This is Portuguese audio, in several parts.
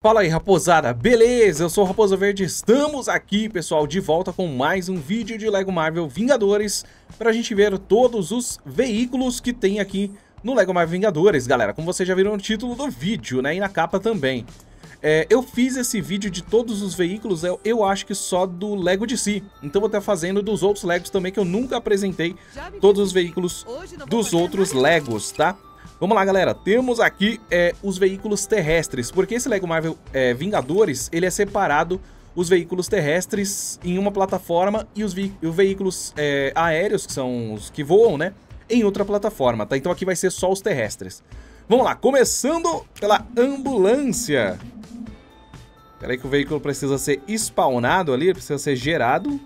Fala aí, raposada, beleza? Eu sou o Raposa Verde, estamos aqui, pessoal, de volta com mais um vídeo de Lego Marvel Vingadores pra gente ver todos os veículos que tem aqui no Lego Marvel Vingadores, galera. Como vocês já viram no título do vídeo, né, e na capa também. Eu fiz esse vídeo de todos os veículos, eu acho que só do Lego DC. Então vou estar fazendo dos outros Legos também, que eu nunca apresentei todos os veículos dos outros Legos, tá? Vamos lá, galera, temos aqui os veículos terrestres, porque esse Lego Marvel Vingadores, ele é separado os veículos terrestres em uma plataforma e os veículos aéreos, que são os que voam, né, em outra plataforma, tá? Então aqui vai ser só os terrestres. Vamos lá, começando pela ambulância. Espera aí que o veículo precisa ser spawnado ali, precisa ser gerado.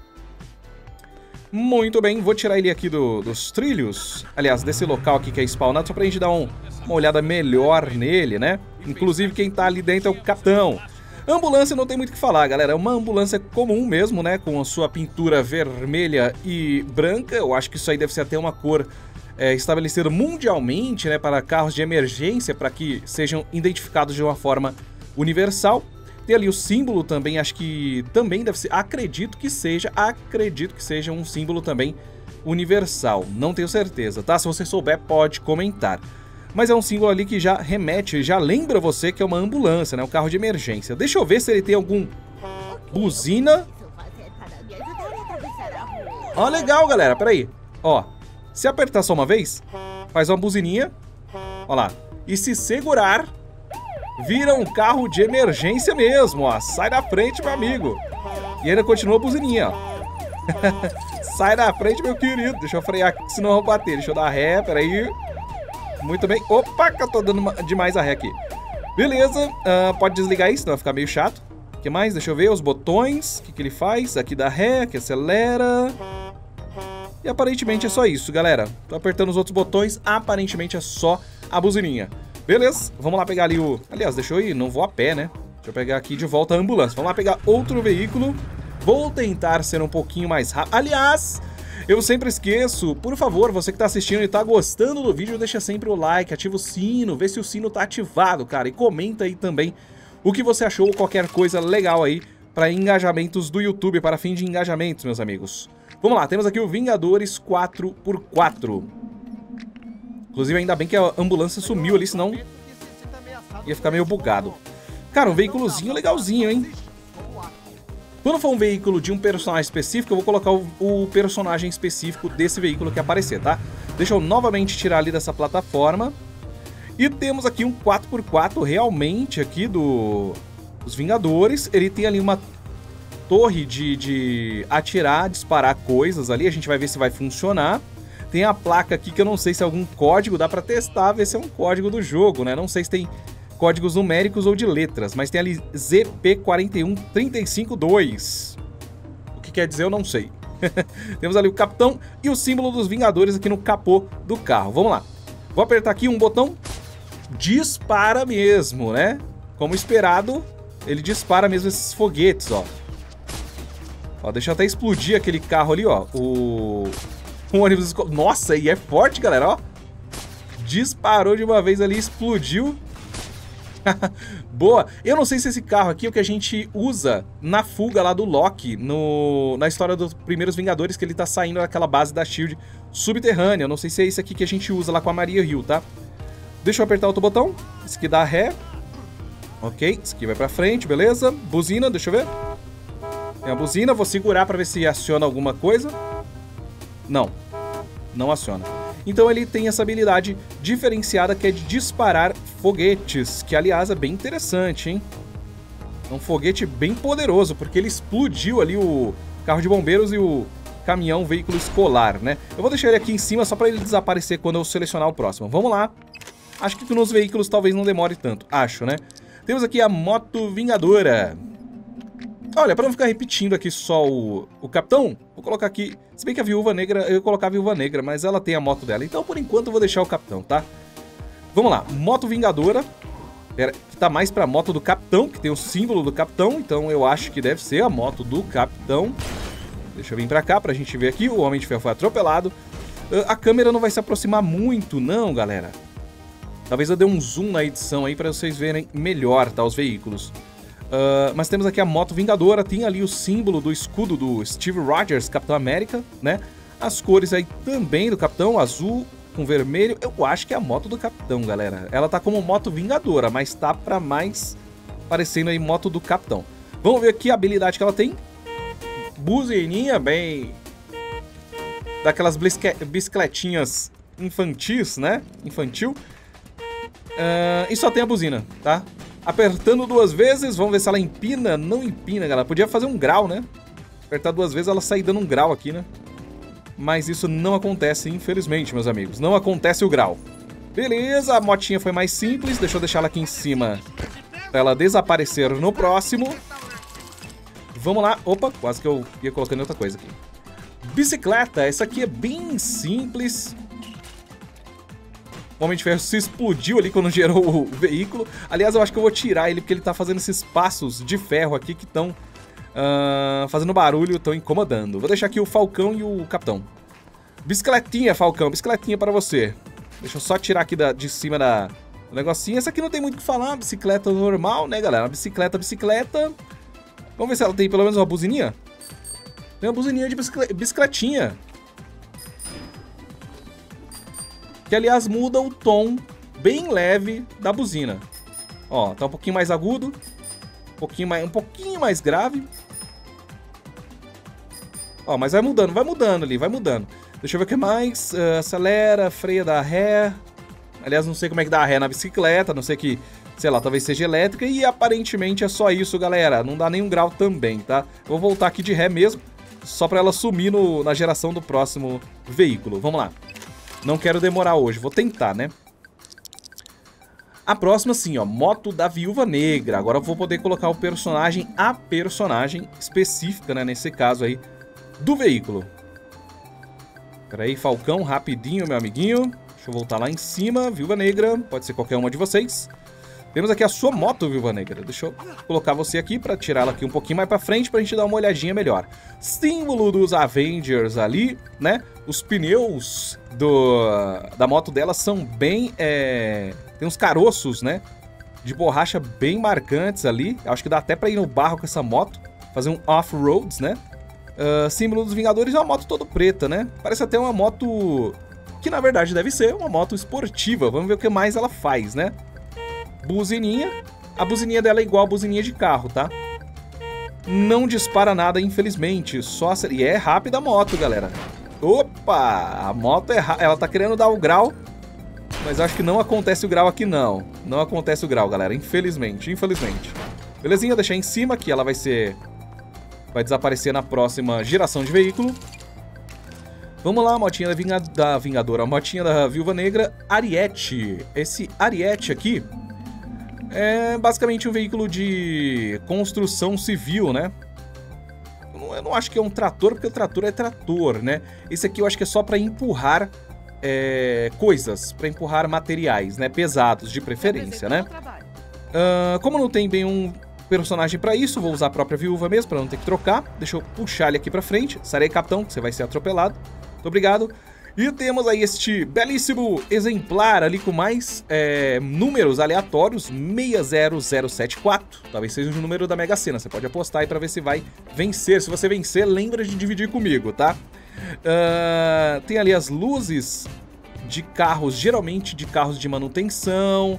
Muito bem, vou tirar ele aqui dos trilhos. Aliás, desse local aqui que é spawnado, só pra gente dar uma olhada melhor nele, né? Inclusive quem tá ali dentro é o capitão. Ambulância não tem muito o que falar, galera. É uma ambulância comum mesmo, né? Com a sua pintura vermelha e branca. Eu acho que isso aí deve ser até uma cor estabelecida mundialmente, né? Para carros de emergência, para que sejam identificados de uma forma universal. Tem ali o símbolo também, acho que também deve ser, acredito que seja um símbolo também universal, não tenho certeza, tá? Se você souber, pode comentar. Mas é um símbolo ali que já remete, já lembra você que é uma ambulância, né? Um carro de emergência. Deixa eu ver se ele tem algum buzina. Ó, legal, galera, peraí. Ó, se apertar só uma vez, faz uma buzininha, ó lá, e se segurar, vira um carro de emergência mesmo, ó. Sai da frente, meu amigo. E ainda continua a buzininha, ó. Sai da frente, meu querido. Deixa eu frear aqui, senão eu vou bater. Deixa eu dar ré, peraí. Muito bem. Opa, que eu tô dando demais a ré aqui. Beleza. Pode desligar isso, senão vai ficar meio chato. O que mais? Deixa eu ver os botões. O que ele faz? Aqui dá ré, aqui acelera. E aparentemente é só isso, galera. Tô apertando os outros botões. Aparentemente é só a buzininha. Beleza, vamos lá pegar ali o... Aliás, deixa eu ir, não vou a pé, né? Deixa eu pegar aqui de volta a ambulância. Vamos lá pegar outro veículo. Vou tentar ser um pouquinho mais rápido. Aliás, eu sempre esqueço, por favor, você que tá assistindo e tá gostando do vídeo, deixa sempre o like, ativa o sino, vê se o sino tá ativado, cara. E comenta aí também o que você achou, qualquer coisa legal aí para engajamentos do YouTube, para fim de engajamentos, meus amigos. Vamos lá, temos aqui o Vingadores 4x4. Inclusive, ainda bem que a ambulância sumiu ali, senão ia ficar meio bugado. Cara, um veículozinho legalzinho, hein? Quando for um veículo de um personagem específico, eu vou colocar o personagem específico desse veículo que aparecer, tá? Deixa eu novamente tirar ali dessa plataforma. E temos aqui um 4x4 realmente aqui dos Vingadores. Ele tem ali uma torre de atirar, disparar coisas ali. A gente vai ver se vai funcionar. Tem a placa aqui que eu não sei se é algum código, dá pra testar, ver se é um código do jogo, né? Não sei se tem códigos numéricos ou de letras, mas tem ali ZP41352. O que quer dizer eu não sei. Temos ali o capitão e o símbolo dos Vingadores aqui no capô do carro. Vamos lá. Vou apertar aqui um botão, dispara mesmo, né? Como esperado, ele dispara mesmo esses foguetes, ó. Ó, deixa eu até explodir aquele carro ali, ó. Um ônibus... Nossa, e é forte, galera, ó. Disparou de uma vez ali, explodiu. Boa. Eu não sei se esse carro aqui é o que a gente usa na fuga lá do Loki, na história dos primeiros Vingadores, que ele tá saindo daquela base da SHIELD subterrânea. Eu não sei se é esse aqui que a gente usa lá com a Maria Hill, tá? Deixa eu apertar outro botão. Esse aqui dá ré. Ok, esse aqui vai pra frente, beleza. Buzina, deixa eu ver. Tem a buzina, vou segurar pra ver se aciona alguma coisa. Não, não aciona. Então ele tem essa habilidade diferenciada que é de disparar foguetes, que aliás é bem interessante, hein? É um foguete bem poderoso, porque ele explodiu ali o carro de bombeiros e o caminhão, veículo escolar, né? Eu vou deixar ele aqui em cima só para ele desaparecer quando eu selecionar o próximo. Vamos lá. Acho que nos veículos talvez não demore tanto, acho, né? Temos aqui a Moto Vingadora. Olha, para não ficar repetindo aqui só o capitão, vou colocar aqui... Se bem que a Viúva Negra, eu ia colocar a Viúva Negra, mas ela tem a moto dela. Então, por enquanto, eu vou deixar o capitão, tá? Vamos lá, Moto Vingadora. Que tá mais pra moto do capitão, que tem o símbolo do capitão. Então, eu acho que deve ser a moto do capitão. Deixa eu vir pra cá pra gente ver aqui. O Homem de Ferro foi atropelado. A câmera não vai se aproximar muito, não, galera. Talvez eu dê um zoom na edição aí pra vocês verem melhor, tá, os veículos. Mas temos aqui a moto Vingadora, tem ali o símbolo do escudo do Steve Rogers, Capitão América, né? As cores aí também do Capitão, azul com vermelho. Eu acho que é a moto do Capitão, galera. Ela tá como moto Vingadora, mas tá pra mais parecendo aí moto do Capitão. Vamos ver aqui a habilidade que ela tem. Buzininha, bem... daquelas bicicletinhas infantis, né? Infantil. E só tem a buzina, tá? Apertando 2 vezes, vamos ver se ela empina. Não empina, galera. Podia fazer um grau, né? Apertar 2 vezes, ela sair dando um grau aqui, né? Mas isso não acontece, infelizmente, meus amigos. Não acontece o grau. Beleza, a motinha foi mais simples. Deixa eu deixar ela aqui em cima pra ela desaparecer no próximo. Vamos lá. Opa, quase que eu ia colocando outra coisa aqui. Bicicleta, essa aqui é bem simples. O Homem de Ferro se explodiu ali quando gerou o veículo. Aliás, eu acho que eu vou tirar ele porque ele tá fazendo esses passos de ferro aqui que estão fazendo barulho, estão incomodando. Vou deixar aqui o Falcão e o Capitão. Bicicletinha, Falcão, bicicletinha para você. Deixa eu só tirar aqui de cima do negocinho. Essa aqui não tem muito o que falar, bicicleta normal, né, galera? Bicicleta. Vamos ver se ela tem pelo menos uma buzininha. Tem uma buzininha de bicicletinha. Que, aliás, muda o tom bem leve da buzina. Ó, tá um pouquinho mais agudo. Um pouquinho mais grave. Ó, mas vai mudando ali, vai mudando. Deixa eu ver o que mais. Acelera, freia, dá ré. Aliás, não sei como é que dá ré na bicicleta, não sei que, sei lá, talvez seja elétrica. E aparentemente é só isso, galera. Não dá nenhum grau também, tá? Vou voltar aqui de ré mesmo, só pra ela sumir na geração do próximo veículo. Vamos lá. Não quero demorar hoje, vou tentar, né? A próxima, sim, ó, moto da Viúva Negra. Agora eu vou poder colocar a personagem específica, né, nesse caso aí, do veículo. Pera aí, Falcão, rapidinho, meu amiguinho. Deixa eu voltar lá em cima, Viúva Negra, pode ser qualquer uma de vocês. Temos aqui a sua moto, Viúva Negra. Deixa eu colocar você aqui pra tirar ela aqui um pouquinho mais pra frente pra gente dar uma olhadinha melhor. Símbolo dos Avengers ali, né? Os pneus da moto dela são bem... tem uns caroços, né? De borracha bem marcantes ali. Acho que dá até pra ir no barro com essa moto. Fazer um off-roads, né? Símbolo dos Vingadores é uma moto toda preta, né? Parece até uma moto... que na verdade deve ser uma moto esportiva. Vamos ver o que mais ela faz, né? Buzininha. A buzininha dela é igual a buzininha de carro, tá? Não dispara nada, infelizmente. E é rápida a moto, galera. Opa! A moto ela tá querendo dar o grau, mas acho que não acontece o grau aqui, não. Não acontece o grau, galera. Infelizmente. Belezinha, deixar em cima que ela vai desaparecer na próxima geração de veículo. Vamos lá, a motinha da Vingadora. A motinha da Viúva Negra, Ariete. Esse Ariete aqui é basicamente um veículo de construção civil, né? Eu não acho que é um trator, porque o trator é trator, né? Esse aqui eu acho que é só para empurrar coisas, para empurrar materiais, né? Pesados, de preferência, né? Como não tem bem um personagem para isso, vou usar a própria viúva mesmo, para não ter que trocar. Deixa eu puxar ele aqui para frente. Sarei, capitão, que você vai ser atropelado. Muito obrigado. E temos aí este belíssimo exemplar ali com mais números aleatórios, 60074. Talvez seja o número da Mega Sena. Você pode apostar aí pra ver se vai vencer. Se você vencer, lembra de dividir comigo, tá? Tem ali as luzes de carros, geralmente de carros de manutenção,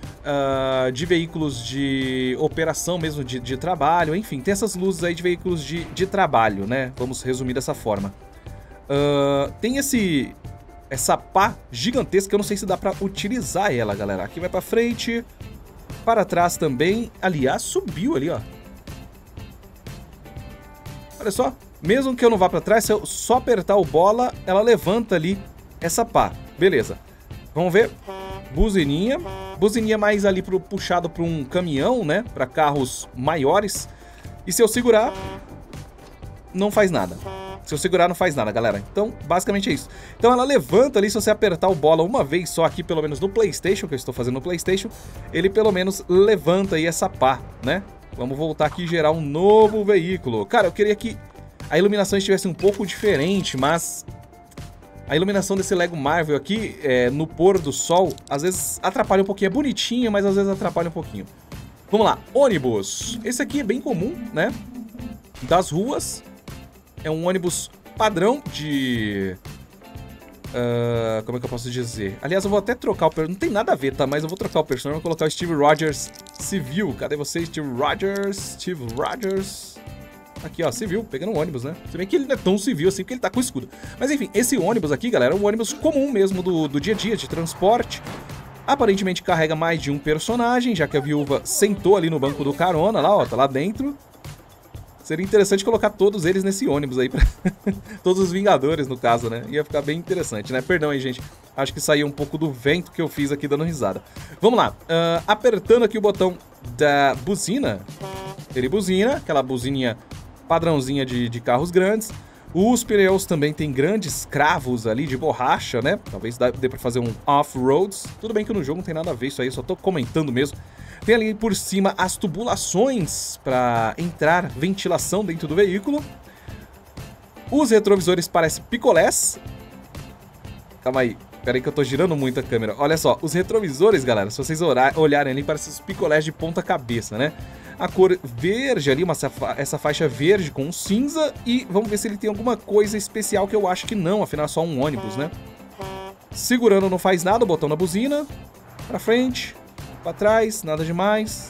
de veículos de operação mesmo, de trabalho. Enfim, tem essas luzes aí de veículos de trabalho, né? Vamos resumir dessa forma. Tem essa pá gigantesca, eu não sei se dá pra utilizar ela, galera. Aqui vai pra frente, para trás também. Aliás, subiu ali, ó. Olha só, mesmo que eu não vá pra trás, se eu só apertar o bola, ela levanta ali essa pá. Beleza, vamos ver. Buzininha. Buzininha mais ali puxado pra um caminhão, né? Pra carros maiores. E se eu segurar, não faz nada. Se eu segurar, não faz nada, galera. Então, basicamente é isso. Então, ela levanta ali, se você apertar o bola uma vez só aqui, pelo menos no PlayStation, que eu estou fazendo no PlayStation, ele pelo menos levanta aí essa pá, né? Vamos voltar aqui e gerar um novo veículo. Cara, eu queria que a iluminação estivesse um pouco diferente, mas A iluminação desse Lego Marvel aqui, no pôr do sol, às vezes atrapalha um pouquinho. É bonitinho, mas às vezes atrapalha um pouquinho. Vamos lá, ônibus. Esse aqui é bem comum, né? Das ruas. É um ônibus padrão de... como é que eu posso dizer? Aliás, eu vou até trocar o personagem. Não tem nada a ver, tá? Mas eu vou trocar o personagem. Vou colocar o Steve Rogers civil. Cadê você, Steve Rogers? Steve Rogers... Aqui, ó, civil, pegando um ônibus, né? Se bem que ele não é tão civil assim, porque ele tá com escudo. Mas enfim, esse ônibus aqui, galera, é um ônibus comum mesmo do dia a dia, de transporte. Aparentemente carrega mais de um personagem, já que a viúva sentou ali no banco do carona, lá, ó, tá lá dentro. Seria interessante colocar todos eles nesse ônibus aí, todos os Vingadores, no caso, né? Ia ficar bem interessante, né? Perdão aí, gente. Acho que saiu um pouco do vento que eu fiz aqui dando risada. Vamos lá. Apertando aqui o botão da buzina. Ele buzina, aquela buzininha padrãozinha de carros grandes. Os pneus também tem grandes cravos ali de borracha, né? Talvez dê pra fazer um off-roads. Tudo bem que no jogo não tem nada a ver isso aí, só tô comentando mesmo. Tem ali por cima as tubulações para entrar ventilação dentro do veículo. Os retrovisores parecem picolés. Calma aí, pera aí que eu tô girando muito a câmera. Olha só, os retrovisores, galera, se vocês olharem ali, parecem os picolés de ponta cabeça, né? A cor verde ali, essa faixa verde com cinza. E vamos ver se ele tem alguma coisa especial, que eu acho que não, afinal é só um ônibus, né? Segurando não faz nada, o botão na buzina. Pra frente, pra trás, nada demais.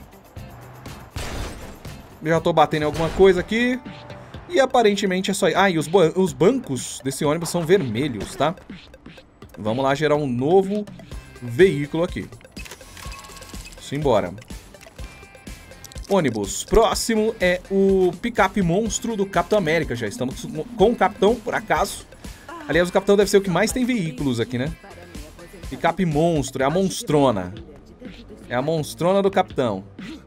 Já tô batendo em alguma coisa aqui. E aparentemente é só... Ah, e os bancos desse ônibus são vermelhos, tá? Vamos lá gerar um novo veículo aqui. Simbora. Ônibus. Próximo é o picape monstro do Capitão América. Já estamos com o Capitão, por acaso. Aliás, o Capitão deve ser o que mais tem veículos aqui, né? Picape monstro. É a monstrona. É a monstrona do Capitão.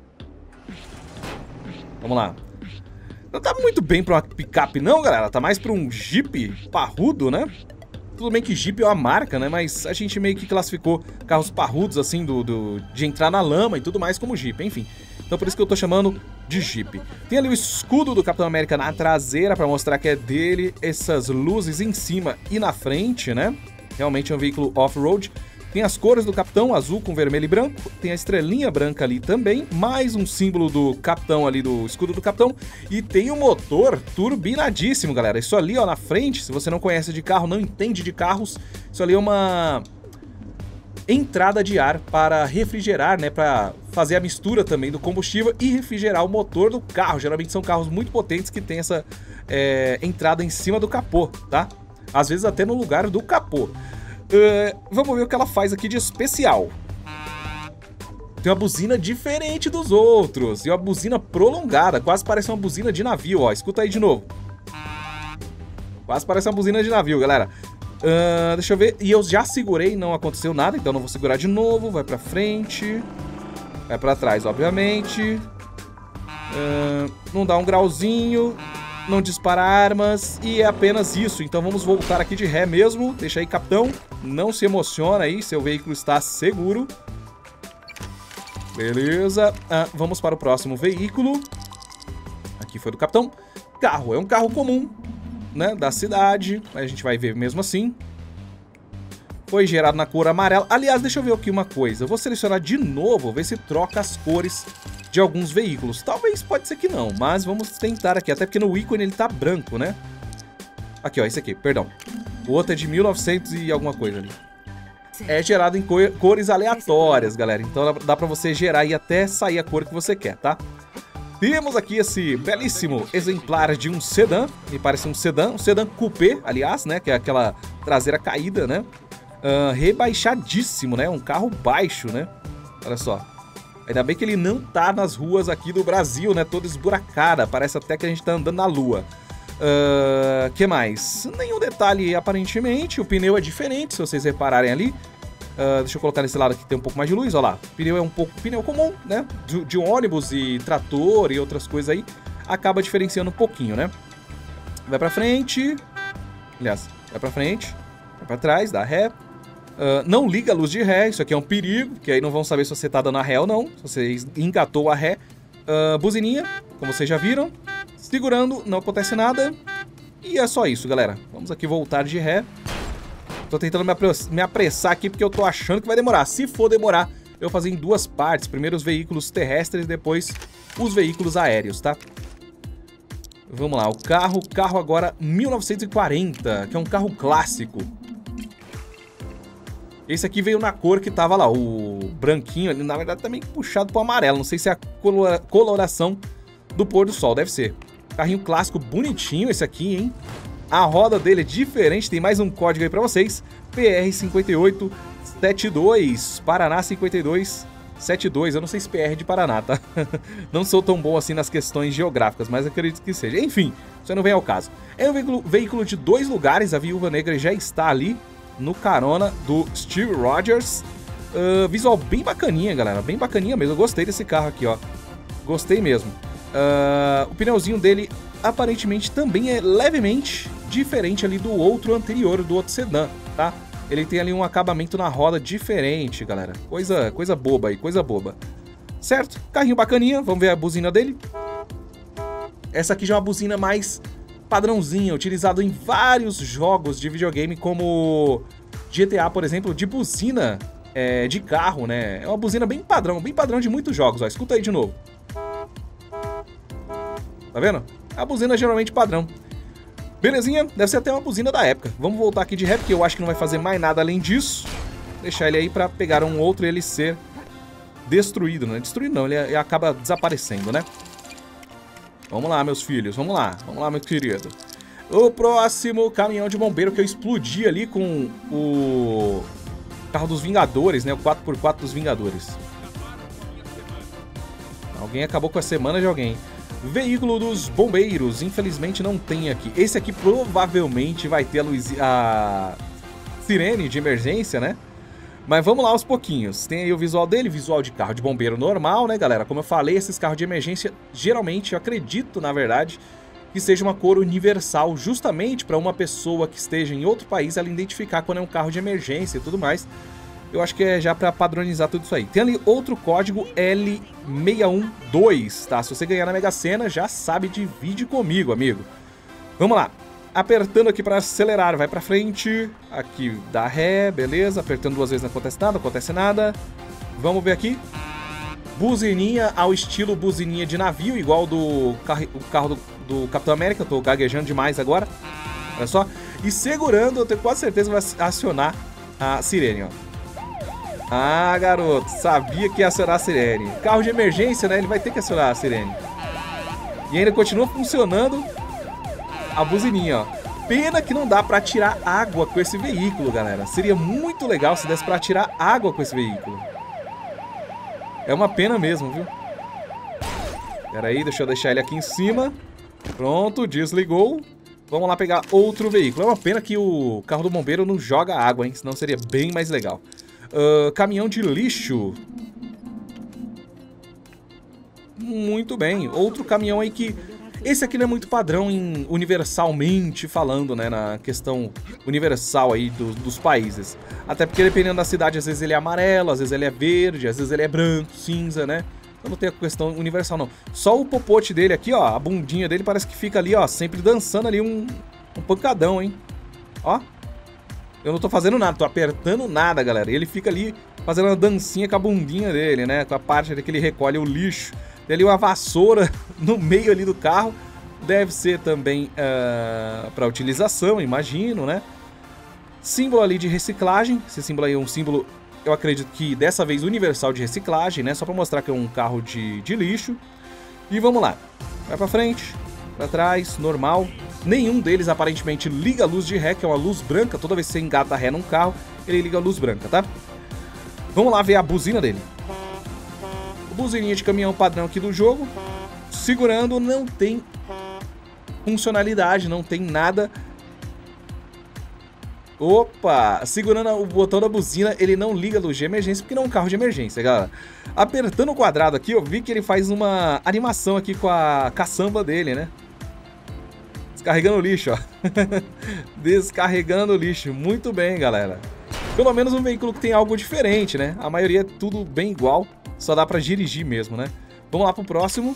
Vamos lá. Não tá muito bem pra uma picape não, galera. Tá mais pra um Jeep parrudo, né? Tudo bem que Jeep é uma marca, né? Mas a gente meio que classificou carros parrudos, assim, de entrar na lama e tudo mais como Jeep, enfim. Então por isso que eu tô chamando de Jeep. Tem ali o escudo do Capitão América na traseira pra mostrar que é dele. Essas luzes em cima e na frente, né? Realmente é um veículo off-road. Tem as cores do Capitão, azul com vermelho e branco. Tem a estrelinha branca ali também. Mais um símbolo do Capitão ali, do escudo do Capitão. E tem o motor turbinadíssimo, galera. Isso ali, ó, na frente, se você não conhece de carro, não entende de carros, isso ali é uma entrada de ar para refrigerar, né? Para fazer a mistura também do combustível e refrigerar o motor do carro. Geralmente são carros muito potentes que tem essa entrada em cima do capô, tá? Às vezes até no lugar do capô. Vamos ver o que ela faz aqui de especial. Tem uma buzina diferente dos outros. E uma buzina prolongada. Quase parece uma buzina de navio, ó. Escuta aí de novo. Quase parece uma buzina de navio, galera. Deixa eu ver. E eu já segurei, não aconteceu nada. Então não vou segurar de novo. Vai pra frente. Vai pra trás, obviamente. Não dá um grauzinho. Não dispara armas. E é apenas isso. Então vamos voltar aqui de ré mesmo. Deixa aí, capitão. Não se emociona aí. Seu veículo está seguro. Beleza. Vamos para o próximo veículo. Aqui foi do capitão. Carro. É um carro comum, né? Da cidade. Mas a gente vai ver mesmo assim. Foi gerado na cor amarela. Aliás, deixa eu ver aqui uma coisa. Eu vou selecionar de novo. Ver se troca as cores de alguns veículos. Talvez, pode ser que não, mas vamos tentar aqui, até porque no ícone ele tá branco, né? Aqui, ó, esse aqui, perdão. O outro é de 1900 e alguma coisa ali. É gerado em cores aleatórias, galera. Então dá pra você gerar e até sair a cor que você quer, tá? Temos aqui esse belíssimo exemplar de um sedã. Me parece um sedã coupé, aliás, né? Que é aquela traseira caída, né? Rebaixadíssimo, né? Um carro baixo, né? Olha só. Ainda bem que ele não tá nas ruas aqui do Brasil, né? Toda esburacada. Parece até que a gente tá andando na lua. Que mais? Nenhum detalhe aparentemente. O pneu é diferente, se vocês repararem ali. Deixa eu colocar nesse lado aqui que tem um pouco mais de luz. Olha lá. O pneu é um pouco pneu comum, né? De ônibus e trator e outras coisas aí. Acaba diferenciando um pouquinho, né? Vai pra frente. Aliás, vai pra frente. Vai pra trás, dá ré. Não liga a luz de ré, isso aqui é um perigo, que aí não vão saber se você tá dando a ré ou não, se você engatou a ré. Buzininha, como vocês já viram. Segurando, não acontece nada. E é só isso, galera. Vamos aqui voltar de ré. Tô tentando me apressar aqui porque eu tô achando que vai demorar. Se for demorar, eu vou fazer em duas partes. Primeiro os veículos terrestres, depois os veículos aéreos, tá? Vamos lá, o carro agora 1940, que é um carro clássico. Esse aqui veio na cor que tava lá, o branquinho, ele na verdade tá meio puxado pro amarelo. Não sei se é a coloração do pôr do sol, deve ser. Carrinho clássico bonitinho esse aqui, hein? A roda dele é diferente, tem mais um código aí pra vocês. PR5872, Paraná 5272. Eu não sei se PR é de Paraná, tá? Não sou tão bom assim nas questões geográficas, mas acredito que seja. Enfim, isso aí não vem ao caso. É um veículo de 2 lugares, a Viúva Negra já está ali no carona do Steve Rogers. Visual bem bacaninha, galera, bem bacaninha mesmo. Eu gostei desse carro aqui, ó. Gostei mesmo. O pneuzinho dele aparentemente também é levemente diferente ali do outro anterior, do outro sedã, tá? Ele tem ali um acabamento na roda diferente, galera. Coisa boba aí, coisa boba. Certo? Carrinho bacaninha, vamos ver a buzina dele. Essa aqui já é uma buzina mais padrãozinha, utilizado em vários jogos de videogame, como GTA, por exemplo, de buzina de carro, né? É uma buzina bem padrão de muitos jogos, ó. Escuta aí de novo. Tá vendo? É a buzina geralmente padrão. Belezinha, deve ser até uma buzina da época. Vamos voltar aqui de ré, porque eu acho que não vai fazer mais nada além disso. Deixar ele aí pra pegar um outro e ele ser destruído, né? Destruído não, ele acaba desaparecendo, né? Vamos lá, meus filhos, vamos lá, meu querido. O próximo caminhão de bombeiro que eu explodi ali com o carro dos Vingadores, né? O 4x4 dos Vingadores. Alguém acabou com a semana de alguém. Veículo dos bombeiros, infelizmente não tem aqui. Esse aqui provavelmente vai ter a sirene de emergência, né? Mas vamos lá aos pouquinhos. Tem aí o visual dele, visual de carro de bombeiro normal, né, galera? Como eu falei, esses carros de emergência, geralmente, eu acredito, na verdade, que seja uma cor universal, justamente para uma pessoa que esteja em outro país, ela identificar quando é um carro de emergência e tudo mais. Eu acho que é já para padronizar tudo isso aí. Tem ali outro código L612, tá? Se você ganhar na Mega Sena, já sabe, divide comigo, amigo. Vamos lá. Apertando aqui para acelerar, vai para frente. Aqui dá ré, beleza. Apertando 2 vezes não acontece nada. Vamos ver aqui. Buzininha ao estilo buzininha de navio, igual o carro do Capitão América. Eu tô gaguejando demais agora. Olha só. E segurando, eu tenho quase certeza que vai acionar a sirene, ó. Ah, garoto, sabia que ia acionar a sirene. Carro de emergência, né? Ele vai ter que acionar a sirene. E ainda continua funcionando a buzininha, ó. Pena que não dá pra tirar água com esse veículo, galera. Seria muito legal se desse pra tirar água com esse veículo. É uma pena mesmo, viu? Pera aí, deixa eu deixar ele aqui em cima. Pronto, desligou. Vamos lá pegar outro veículo. É uma pena que o carro do bombeiro não joga água, hein? Senão seria bem mais legal. Caminhão de lixo. Muito bem. Outro caminhão aí que... Esse aqui não é muito padrão universalmente falando, né? Na questão universal aí dos países. Até porque dependendo da cidade, às vezes ele é amarelo, às vezes ele é verde, às vezes ele é branco, cinza, né? Então não tem a questão universal, não. Só o popote dele aqui, ó, a bundinha dele parece que fica ali, ó, sempre dançando ali um pancadão, hein? Ó. Eu não tô fazendo nada, tô apertando nada, galera. E ele fica ali fazendo uma dancinha com a bundinha dele, né? Com a parte ali que ele recolhe o lixo. Tem ali uma vassoura no meio ali do carro. Deve ser também para utilização, imagino, né? Símbolo ali de reciclagem. Esse símbolo aí é um símbolo, eu acredito que dessa vez universal de reciclagem, né? Só para mostrar que é um carro de lixo. E vamos lá. Vai pra frente, pra trás, normal. Nenhum deles aparentemente liga a luz de ré, que é uma luz branca. Toda vez que você engata ré num carro, ele liga a luz branca, tá? Vamos lá ver a buzina dele. Buzininha de caminhão padrão aqui do jogo. Segurando, não tem funcionalidade, não tem nada. Opa! Segurando o botão da buzina, ele não liga a luz de emergência, porque não é um carro de emergência, galera. Apertando o quadrado aqui, eu vi que ele faz uma animação aqui com a caçamba dele, né? Descarregando o lixo, ó. Descarregando o lixo. Muito bem, galera. Pelo menos um veículo que tem algo diferente, né? A maioria é tudo bem igual. Só dá pra dirigir mesmo, né? Vamos lá pro próximo.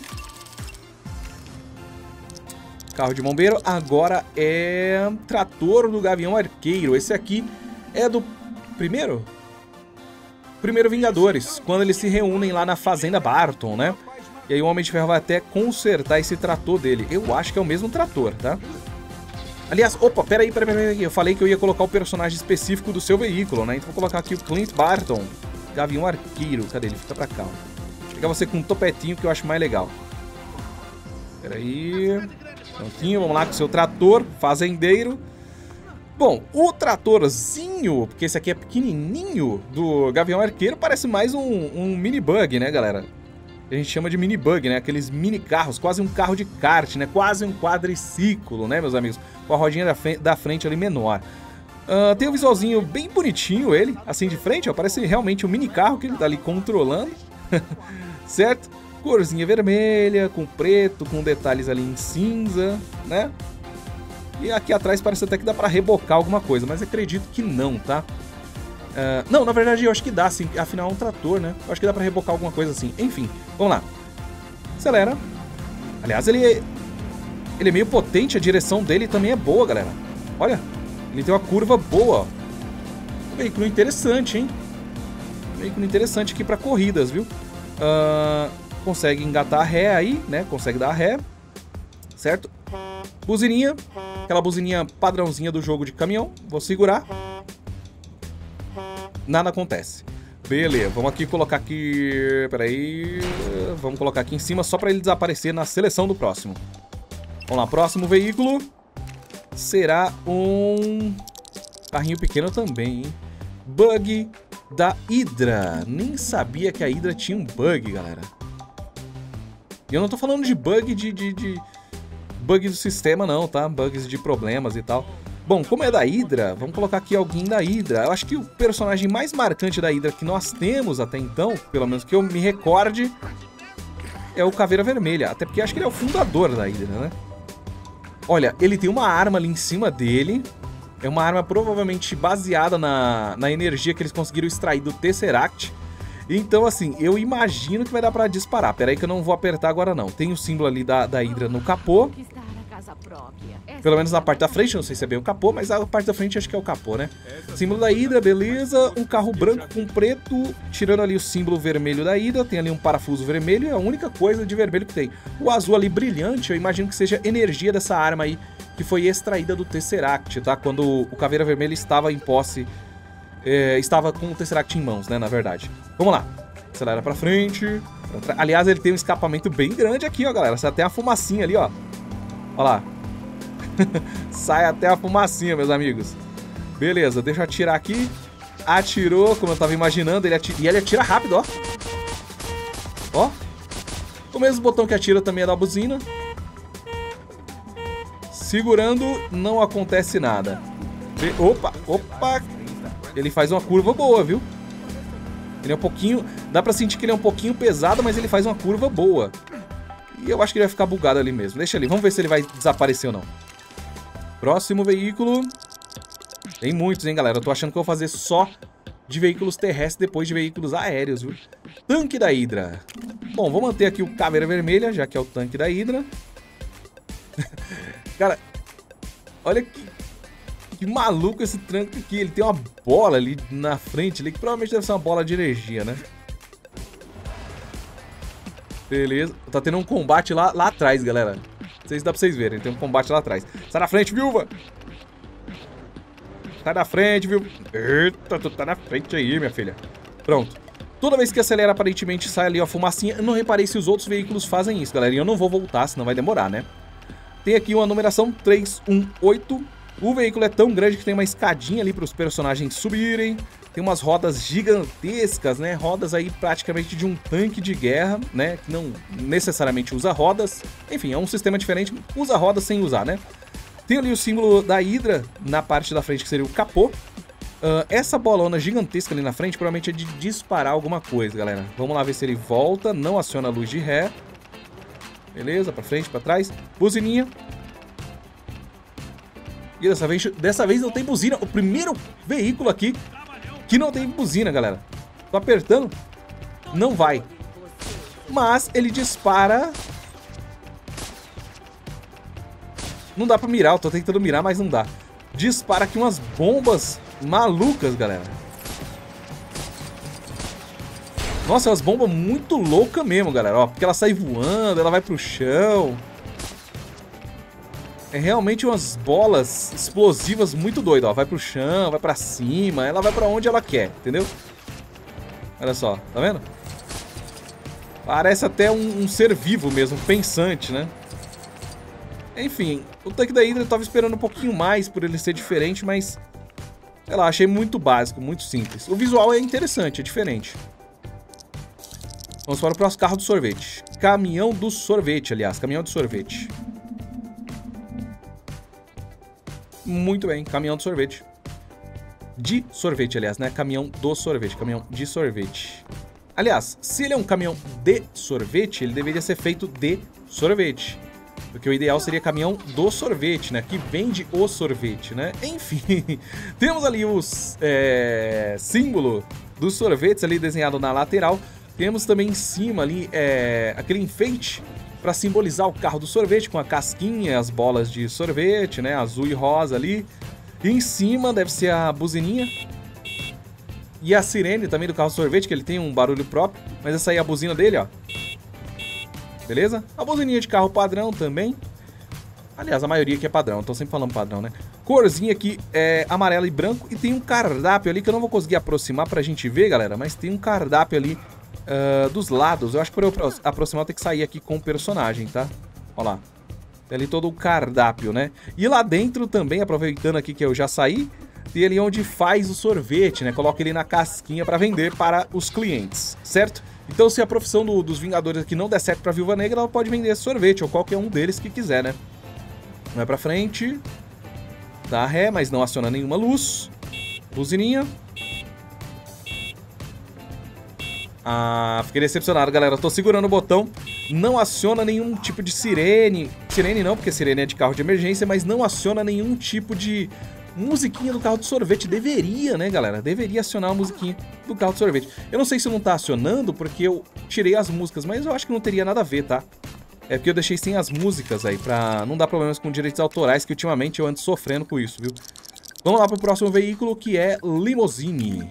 Carro de bombeiro. Agora é trator do Gavião Arqueiro. Esse aqui é do primeiro? Primeiro Vingadores, quando eles se reúnem lá na Fazenda Barton, né? E aí o Homem de Ferro vai até consertar esse trator dele. Eu acho que é o mesmo trator, tá? Aliás, opa, peraí. Eu falei que eu ia colocar o personagem específico do seu veículo, né? Então vou colocar aqui o Clint Barton, Gavião Arqueiro. Cadê ele? Fica pra cá. Vou pegar você com um topetinho que eu acho mais legal. Peraí. Prontinho, vamos lá com o seu trator, fazendeiro. Bom, o tratorzinho, porque esse aqui é pequenininho, do Gavião Arqueiro, parece mais um mini bug, né, galera? A gente chama de mini bug, né? Aqueles mini carros, quase um carro de kart, né? Quase um quadriciclo, né, meus amigos? Com a rodinha da frente ali menor. Tem um visualzinho bem bonitinho ele, assim de frente, ó. Parece realmente um mini carro que ele tá ali controlando. Certo? Corzinha vermelha, com preto, com detalhes ali em cinza, né? E aqui atrás parece até que dá pra rebocar alguma coisa, mas acredito que não, tá? Não, na verdade eu acho que dá, sim. Afinal é um trator, né? Eu acho que dá pra rebocar alguma coisa assim. Enfim, vamos lá. Acelera. Aliás, ele é meio potente, a direção dele também é boa, galera. Olha, ele tem uma curva boa. Um veículo interessante, hein? Um veículo interessante aqui pra corridas, viu? Consegue engatar a ré aí, né? Consegue dar a ré. Certo? Buzininha. Aquela buzininha padrãozinha do jogo de caminhão. Vou segurar. Nada acontece. Beleza, vamos aqui colocar aqui... Peraí... Vamos colocar aqui em cima só pra ele desaparecer na seleção do próximo. Vamos lá, próximo veículo será um carrinho pequeno também, hein? Bug da Hydra. Nem sabia que a Hydra tinha um bug, galera. E eu não tô falando de bug bug do sistema não, tá? Bugs de problemas e tal. Bom, como é da Hydra, vamos colocar aqui alguém da Hydra. Eu acho que o personagem mais marcante da Hydra que nós temos até então, pelo menos que eu me recorde, é o Caveira Vermelha. Até porque acho que ele é o fundador da Hydra, né? Olha, ele tem uma arma ali em cima dele. É uma arma provavelmente baseada na energia que eles conseguiram extrair do Tesseract. Então, assim, eu imagino que vai dar pra disparar. Pera aí que eu não vou apertar agora, não. Tem o símbolo ali da Hydra no capô. Pelo menos na parte da frente, não sei se é bem o capô, mas a parte da frente acho que é o capô, né? Símbolo da Hydra, beleza. Um carro branco com preto, tirando ali o símbolo vermelho da Hydra. Tem ali um parafuso vermelho, é a única coisa de vermelho que tem. O azul ali brilhante, eu imagino que seja energia dessa arma aí, que foi extraída do Tesseract, tá? Quando o Caveira Vermelha estava em posse... estava com o Tesseract em mãos, né, na verdade. Vamos lá. Acelera pra frente. Aliás, ele tem um escapamento bem grande aqui, ó, galera. Sai até a fumacinha ali, ó. Olha lá. Sai até a fumacinha, meus amigos. Beleza, deixa eu atirar aqui. Atirou, como eu tava imaginando. E ele atira rápido, ó. Ó. O mesmo botão que atira também é da buzina. Segurando, não acontece nada. Opa, opa. Ele faz uma curva boa, viu? Ele é um pouquinho... Dá pra sentir que ele é um pouquinho pesado, mas ele faz uma curva boa. E eu acho que ele vai ficar bugado ali mesmo. Deixa ali, vamos ver se ele vai desaparecer ou não. Próximo veículo. Tem muitos, hein, galera? Eu tô achando que eu vou fazer só de veículos terrestres depois de veículos aéreos, viu? Tanque da Hydra. Bom, vou manter aqui o Caveira Vermelha, já que é o tanque da Hydra. Cara, olha que maluco esse tanque aqui. Ele tem uma bola ali na frente, ali, que provavelmente deve ser uma bola de energia, né? Beleza. Tá tendo um combate lá atrás, galera. Não sei se dá pra vocês verem. Tem um combate lá atrás. Sai da frente, viúva! Sai da frente, viu? Eita, tu tá na frente aí, minha filha. Pronto. Toda vez que acelera, aparentemente sai ali a fumacinha. Eu não reparei se os outros veículos fazem isso, galera. E eu não vou voltar, senão vai demorar, né? Tem aqui uma numeração 318. O veículo é tão grande que tem uma escadinha ali para os personagens subirem. Tem umas rodas gigantescas, né? Rodas aí praticamente de um tanque de guerra, né? Que não necessariamente usa rodas. Enfim, é um sistema diferente. Usa rodas sem usar, né? Tem ali o símbolo da Hydra na parte da frente, que seria o capô. Essa bolona gigantesca ali na frente provavelmente é de disparar alguma coisa, galera. Vamos lá ver se ele volta. Não aciona a luz de ré. Beleza, pra frente, pra trás. Buzininha. E dessa vez não tem buzina. O primeiro veículo aqui que não tem buzina, galera. Tô apertando. Não vai. Mas ele dispara. Não dá pra mirar. Eu tô tentando mirar, mas não dá. Dispara aqui umas bombas malucas, galera. Nossa, elas bombam muito louca mesmo, galera. Ó, porque ela sai voando, ela vai pro chão. É realmente umas bolas explosivas muito doidas, ó. Vai pro chão, vai pra cima, ela vai pra onde ela quer, entendeu? Olha só, tá vendo? Parece até um ser vivo mesmo, pensante, né? Enfim, o tanque da Hydra eu tava esperando um pouquinho mais por ele ser diferente, mas... sei lá, achei muito básico, muito simples. O visual é interessante, é diferente. Vamos para o próximo carro do sorvete. Caminhão do sorvete, aliás, caminhão de sorvete. Muito bem, caminhão de sorvete. De sorvete, aliás, né? Caminhão do sorvete, caminhão de sorvete. Aliás, se ele é um caminhão de sorvete, ele deveria ser feito de sorvete. Porque o ideal seria caminhão do sorvete, né? Que vende o sorvete, né? Enfim, temos ali os símbolo dos sorvetes ali desenhado na lateral. Temos também em cima ali aquele enfeite para simbolizar o carro do sorvete, com a casquinha, as bolas de sorvete, né? Azul e rosa ali. E em cima deve ser a buzininha. E a sirene também do carro do sorvete, que ele tem um barulho próprio. Mas essa aí é a buzina dele, ó. Beleza? A buzininha de carro padrão também. Aliás, a maioria aqui é padrão, tô sempre falando padrão, né? Corzinha aqui é amarelo e branco. E tem um cardápio ali que eu não vou conseguir aproximar pra gente ver, galera. Mas tem um cardápio ali dos lados. Eu acho que pra eu aproximar eu tenho que sair aqui com o personagem, tá? Olha lá. Tem ali todo o cardápio, né? E lá dentro também, aproveitando aqui que eu já saí, tem ali onde faz o sorvete, né? Coloca ele na casquinha pra vender para os clientes, certo? Então, se a profissão dos Vingadores aqui não der certo pra Viúva Negra, ela pode vender sorvete, ou qualquer um deles que quiser, né? Vai pra frente. Dá ré, mas não aciona nenhuma luz. Buzininha. Ah, fiquei decepcionado, galera. Eu tô segurando o botão. Não aciona nenhum tipo de sirene. Sirene não, porque sirene é de carro de emergência, mas não aciona nenhum tipo de musiquinha do carro de sorvete. Deveria, né, galera? Deveria acionar a musiquinha do carro de sorvete. Eu não sei se não tá acionando porque eu tirei as músicas, mas eu acho que não teria nada a ver, tá? É porque eu deixei sem as músicas aí, pra não dar problemas com direitos autorais, que ultimamente eu ando sofrendo com isso, viu? Vamos lá pro próximo veículo, que é Limousine.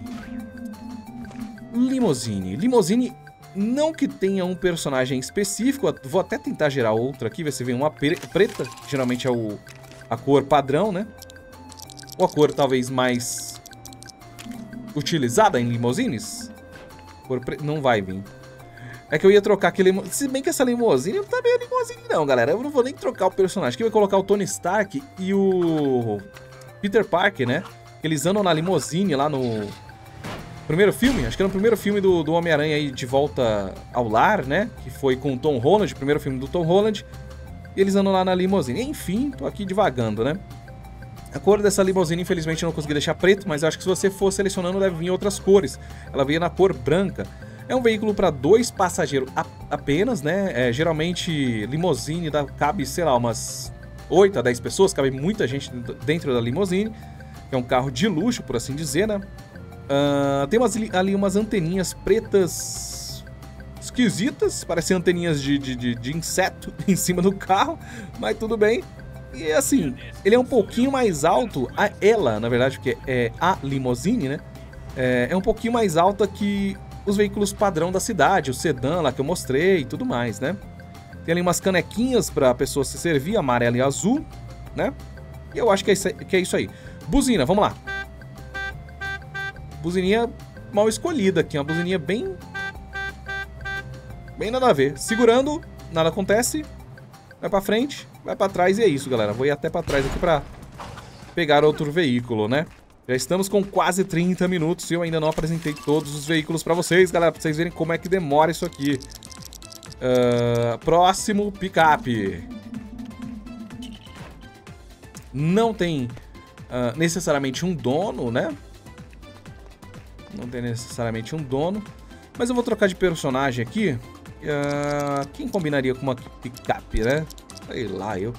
Limousine, não que tenha um personagem específico, vou até tentar gerar outra aqui, ver se vem uma preta, que geralmente é a cor padrão, né? Ou a cor talvez mais utilizada em limousines. Não vai vir. É que eu ia trocar aquele... se bem que essa limousine não tá meio limousine não, galera. Eu não vou nem trocar o personagem. Aqui eu vou colocar o Tony Stark e o Peter Parker, né? Eles andam na limousine lá no primeiro filme. Acho que era no primeiro filme do Homem-Aranha aí, De Volta ao Lar, né? Que foi com o Tom Holland, o primeiro filme do Tom Holland. E eles andam lá na limousine. Enfim, tô aqui divagando, né? A cor dessa limousine, infelizmente, eu não consegui deixar preto, mas eu acho que se você for selecionando, deve vir outras cores. Ela veio na cor branca. É um veículo para 2 passageiros apenas, né? Geralmente, limousine cabe, sei lá, umas 8 a 10 pessoas, cabe muita gente dentro da limousine. É um carro de luxo, por assim dizer, né? Tem ali umas anteninhas pretas esquisitas, parecem anteninhas de inseto em cima do carro, mas tudo bem. E assim, ele é um pouquinho mais alto, na verdade, porque é a limousine, né? É um pouquinho mais alta que os veículos padrão da cidade, o sedã lá que eu mostrei e tudo mais, né? Tem ali umas canequinhas para a pessoa se servir, amarela e azul, né? E eu acho que é isso aí. Buzina, vamos lá. Buzininha mal escolhida aqui, uma buzininha bem nada a ver. Segurando, nada acontece. Vai pra frente, vai pra trás e é isso, galera. Vou ir até pra trás aqui pra pegar outro veículo, né? Já estamos com quase 30 minutos e eu ainda não apresentei todos os veículos pra vocês, galera. Pra vocês verem como é que demora isso aqui. Próximo, picape. Não tem necessariamente um dono, né? Não tem necessariamente um dono. Mas eu vou trocar de personagem aqui. Quem combinaria com uma picape, né? Sei lá, eu.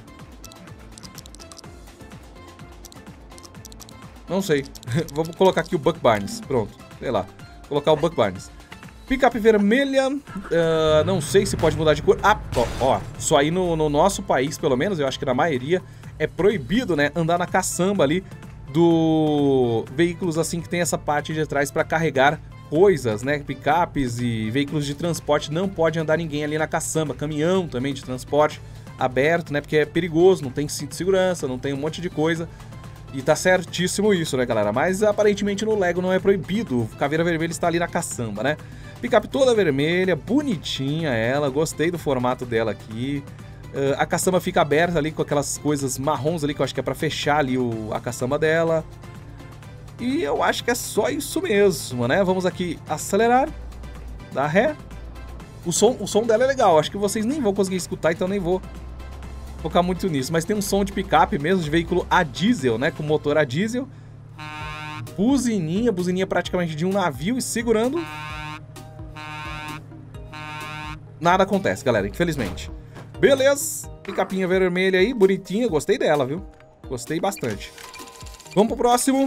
Não sei. Vou colocar aqui o Buck Barnes. Pronto, sei lá. Vou colocar o Buck Barnes. Picape vermelha. Não sei se pode mudar de cor. Ó. Só aí no nosso país, pelo menos, eu acho que na maioria, é proibido, né? Andar na caçamba ali do veículos assim que tem essa parte de trás para carregar coisas, né? Picapes e veículos de transporte, não pode andar ninguém ali na caçamba. Caminhão também de transporte aberto, né? Porque é perigoso, não tem cinto de segurança, não tem um monte de coisa. E tá certíssimo isso, né, galera? Mas aparentemente no Lego não é proibido. O Caveira Vermelha está ali na caçamba, né? Picape toda vermelha, bonitinha ela. Gostei do formato dela aqui. A caçamba fica aberta ali com aquelas coisas marrons ali, que eu acho que é pra fechar ali a caçamba dela. E eu acho que é só isso mesmo, né? Vamos aqui acelerar. Dar ré. O som dela é legal. Acho que vocês nem vão conseguir escutar, então nem vou focar muito nisso. Mas tem um som de picape mesmo, de veículo a diesel, né? Com motor a diesel. Buzininha praticamente de um navio. E segurando... nada acontece, galera, infelizmente. Beleza. Picapinha vermelha aí, bonitinha. Gostei dela, viu? Gostei bastante. Vamos pro próximo.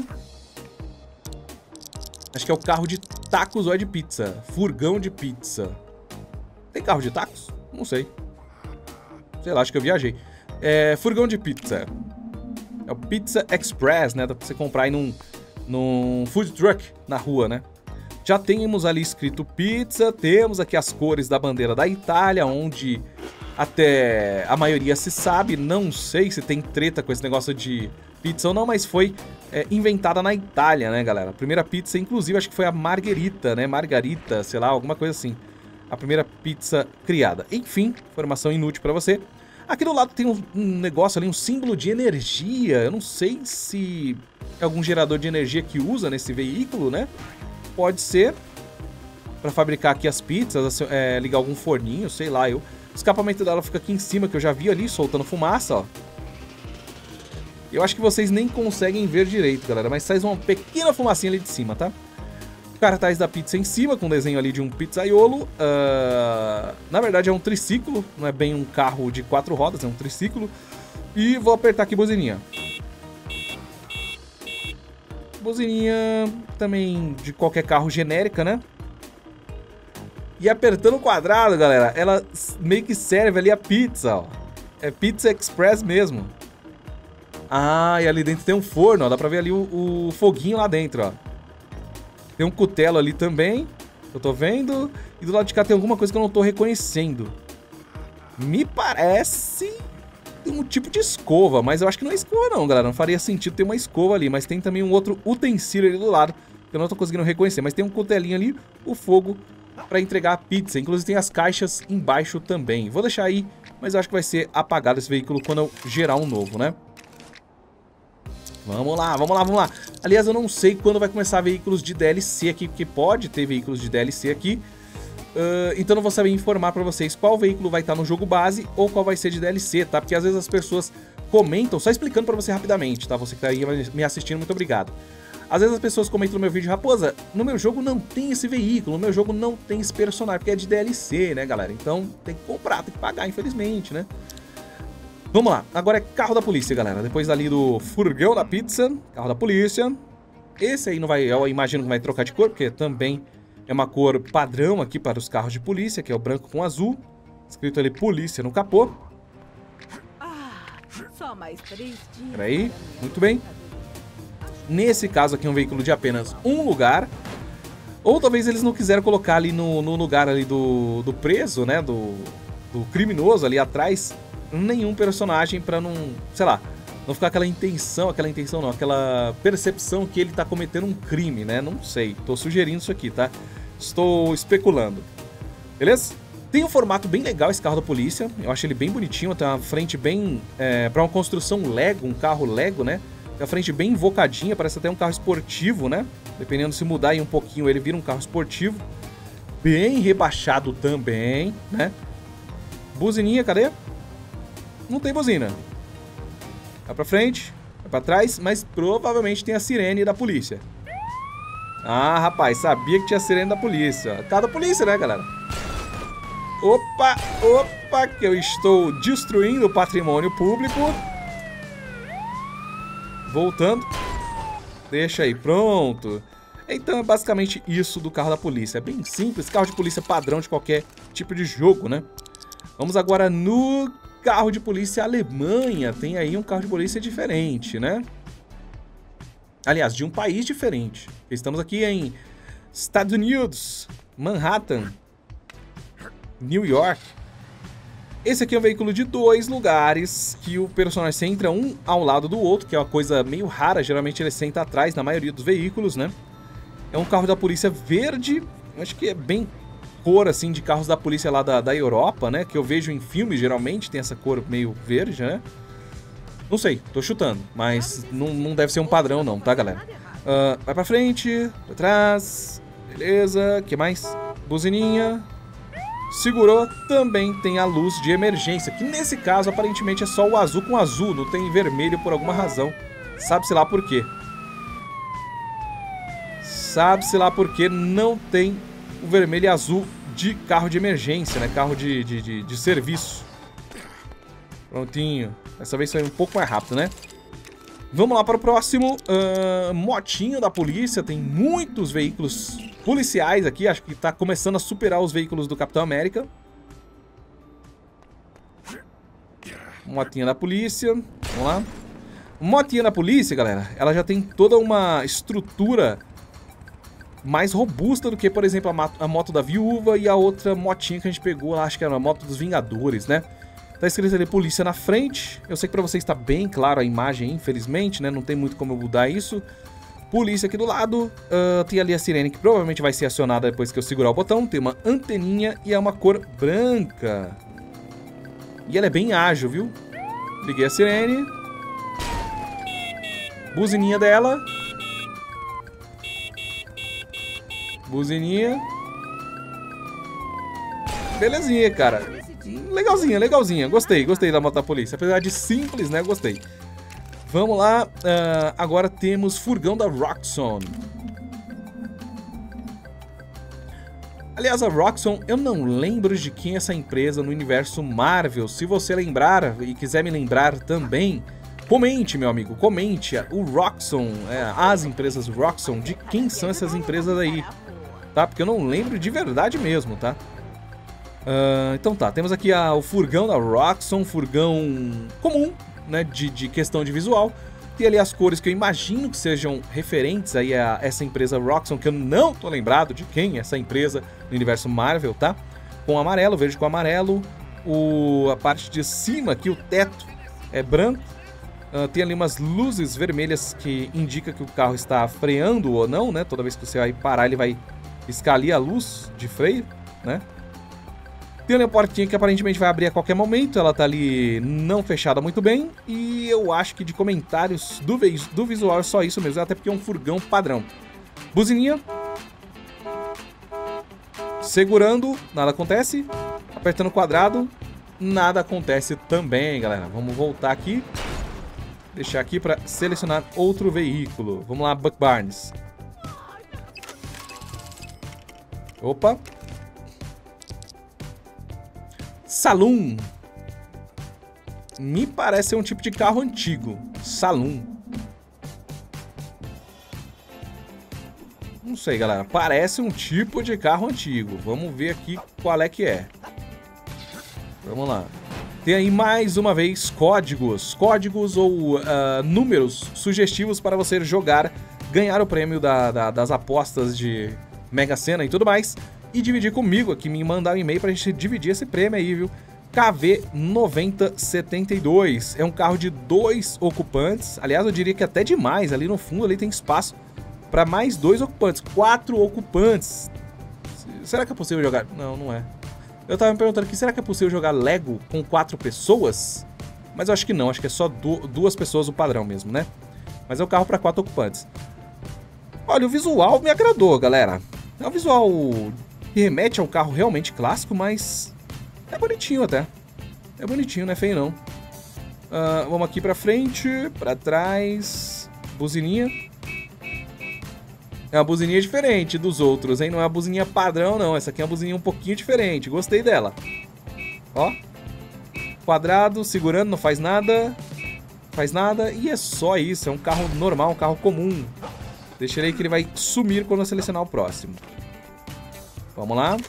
Acho que é o carro de tacos ou é de pizza. Furgão de pizza. Tem carro de tacos? Não sei. Sei lá, acho que eu viajei. Furgão de pizza. É o Pizza Express, né? Dá pra você comprar aí num food truck na rua, né? Já temos ali escrito pizza. Temos aqui as cores da bandeira da Itália, onde até a maioria se sabe. Não sei se tem treta com esse negócio de pizza ou não, mas foi inventada na Itália, né, galera? A primeira pizza, inclusive, acho que foi a Margherita, né? Margarita, sei lá, alguma coisa assim. A primeira pizza criada. Enfim, informação inútil pra você. Aqui do lado tem um negócio ali, um símbolo de energia. Eu não sei se é algum gerador de energia que usa nesse veículo, né? Pode ser. Pra fabricar aqui as pizzas, ligar algum forninho, sei lá. O escapamento dela fica aqui em cima, que eu já vi ali, soltando fumaça, ó. Eu acho que vocês nem conseguem ver direito, galera, mas sai uma pequena fumacinha ali de cima, tá? O cartaz da pizza em cima, com um desenho ali de um pizzaiolo. Na verdade é um triciclo, não é bem um carro de 4 rodas, é um triciclo. E vou apertar aqui buzininha. Buzininha também de qualquer carro genérica, né? E apertando o quadrado, galera, ela meio que serve ali a pizza, ó. É Pizza Express mesmo. Ah, e ali dentro tem um forno, ó. Dá pra ver ali o foguinho lá dentro, ó. Tem um cutelo ali também, eu tô vendo. E do lado de cá tem alguma coisa que eu não tô reconhecendo. Me parece um tipo de escova, mas eu acho que não é escova não, galera. Não faria sentido ter uma escova ali. Mas tem também um outro utensílio ali do lado, que eu não tô conseguindo reconhecer. Mas tem um cutelinho ali, o fogo pra entregar a pizza. Inclusive tem as caixas embaixo também. Vou deixar aí, mas eu acho que vai ser apagado esse veículo quando eu gerar um novo, né? Vamos lá, vamos lá, vamos lá. Aliás, eu não sei quando vai começar veículos de DLC aqui, porque pode ter veículos de DLC aqui. Então não vou saber informar pra vocês qual veículo vai estar no jogo base ou qual vai ser de DLC, tá? Porque às vezes as pessoas comentam, só explicando pra você rapidamente, tá? Você que tá aí me assistindo, muito obrigado. Às vezes as pessoas comentam no meu vídeo, Raposa, no meu jogo não tem esse veículo, no meu jogo não tem esse personagem, porque é de DLC, né, galera? Então tem que comprar, tem que pagar, infelizmente, né? Vamos lá, agora é carro da polícia, galera. Depois ali do furgão da pizza, carro da polícia. Esse aí não vai, eu imagino que vai trocar de cor, porque também é uma cor padrão aqui para os carros de polícia, que é o branco com azul. Escrito ali polícia no capô. Só mais 3 dias. Peraí, muito bem. Nesse caso aqui é um veículo de apenas um lugar. Ou talvez eles não quiseram colocar ali no lugar ali do preso, né, do criminoso ali atrás, nenhum personagem pra não, sei lá, não ficar aquela percepção que ele tá cometendo um crime, né? Não sei, tô sugerindo isso aqui, tá? Estou especulando. Beleza? Tem um formato bem legal esse carro da polícia, eu acho ele bem bonitinho, tem uma frente bem, pra uma construção Lego, um carro Lego, né? Tem a frente bem invocadinha, parece até um carro esportivo, né? Dependendo se mudar aí um pouquinho, ele vira um carro esportivo. Bem rebaixado também, né? Buzininha, cadê? Não tem buzina. Vai pra frente, vai pra trás, mas provavelmente tem a sirene da polícia. Ah, rapaz, sabia que tinha a sirene da polícia. Carro da polícia, né, galera? Opa, que eu estou destruindo o patrimônio público. Voltando. Deixa aí, pronto. Então é basicamente isso do carro da polícia. É bem simples, carro de polícia padrão de qualquer tipo de jogo, né? Vamos agora no carro de polícia Alemanha. Tem aí um carro de polícia diferente, né? Aliás, de um país diferente. Estamos aqui em Estados Unidos, Manhattan, New York. Esse aqui é um veículo de 2 lugares que o personagem senta um ao lado do outro, que é uma coisa meio rara. Geralmente ele senta atrás na maioria dos veículos, né? É um carro da polícia verde. Acho que é bem cor, assim, de carros da polícia lá da Europa, né? Que eu vejo em filmes, geralmente tem essa cor meio verde, né? Não sei, tô chutando, mas não deve ser um padrão não, tá, galera? Vai pra frente, pra trás, beleza, que mais? Buzininha, segurou, também tem a luz de emergência, que nesse caso aparentemente é só o azul com azul, não tem vermelho por alguma razão, sabe-se lá por quê. Sabe-se lá por quê não tem o vermelho e azul de carro de emergência, né, carro de serviço. Prontinho. Dessa vez foi um pouco mais rápido, né? Vamos lá para o próximo. Motinho da polícia. Tem muitos veículos policiais aqui. Acho que está começando a superar os veículos do Capitão América. Motinha da polícia. Vamos lá. Motinha da polícia, galera. Ela já tem toda uma estrutura mais robusta do que, por exemplo, a moto da viúva e a outra motinha que a gente pegou lá. Acho que era a moto dos Vingadores, né? Tá escrito ali polícia na frente. Eu sei que pra vocês tá bem claro a imagem, infelizmente, né? Não tem muito como eu mudar isso. Polícia aqui do lado. Tem ali a sirene que provavelmente vai ser acionada depois que eu segurar o botão. Tem uma anteninha e é uma cor branca. E ela é bem ágil, viu? Liguei a sirene. Buzininha dela. Buzininha. Belezinha, cara. Legalzinha, legalzinha. Gostei da moto da polícia. Apesar de simples, né? Gostei. Vamos lá. Agora temos furgão da Roxxon. Aliás, a Roxxon, eu não lembro de quem é essa empresa no universo Marvel. Se você lembrar e quiser me lembrar também, comente, meu amigo. Comente o Roxxon, as empresas Roxxon, de quem são essas empresas aí. Tá? Porque eu não lembro de verdade mesmo, tá? Então tá, temos aqui o furgão da Roxxon, furgão comum, né, de questão de visual. Tem ali as cores que eu imagino que sejam referentes aí a essa empresa Roxxon, que eu não tô lembrado de quem é essa empresa no universo Marvel, tá? Com amarelo, verde com amarelo, a parte de cima aqui, o teto é branco. Tem ali umas luzes vermelhas que indica que o carro está freando ou não, né? Toda vez que você vai parar, ele vai piscar ali a luz de freio, né? Tem ali a portinha que aparentemente vai abrir a qualquer momento. Ela tá ali não fechada muito bem. E eu acho que de comentários do visual é só isso mesmo. Até porque é um furgão padrão. Buzininha. Segurando, nada acontece. Apertando o quadrado, nada acontece também, galera. Vamos voltar aqui. Deixar aqui para selecionar outro veículo. Vamos lá, Buck Barnes. Opa. Saloon. Me parece ser um tipo de carro antigo. Saloon. Não sei, galera. Parece um tipo de carro antigo. Vamos ver aqui qual é que é. Vamos lá. Tem aí mais uma vez códigos. Códigos ou números sugestivos para você jogar, ganhar o prêmio das apostas de Mega Sena e tudo mais. E dividir comigo aqui, me mandar um e-mail pra gente dividir esse prêmio aí, viu? KV9072. É um carro de 2 ocupantes. Aliás, eu diria que até demais. Ali no fundo ali tem espaço para mais 2 ocupantes. 4 ocupantes. Será que é possível jogar? Não, não é. Eu tava me perguntando aqui, será que é possível jogar Lego com 4 pessoas? Mas eu acho que não. Acho que é só 2 pessoas o padrão mesmo, né? Mas é um carro para 4 ocupantes. Olha, o visual me agradou, galera. É um visual que remete a um carro realmente clássico, mas é bonitinho até. É bonitinho, não é feio não. Vamos aqui pra frente, pra trás. Buzininha. É uma buzininha diferente dos outros, hein? Não é uma buzininha padrão, não. Essa aqui é uma buzininha um pouquinho diferente. Gostei dela. Ó. Quadrado, segurando, não faz nada. Faz nada. E é só isso. É um carro normal, um carro comum. Deixa ele aí que ele vai sumir quando eu selecionar o próximo. Vamos lá.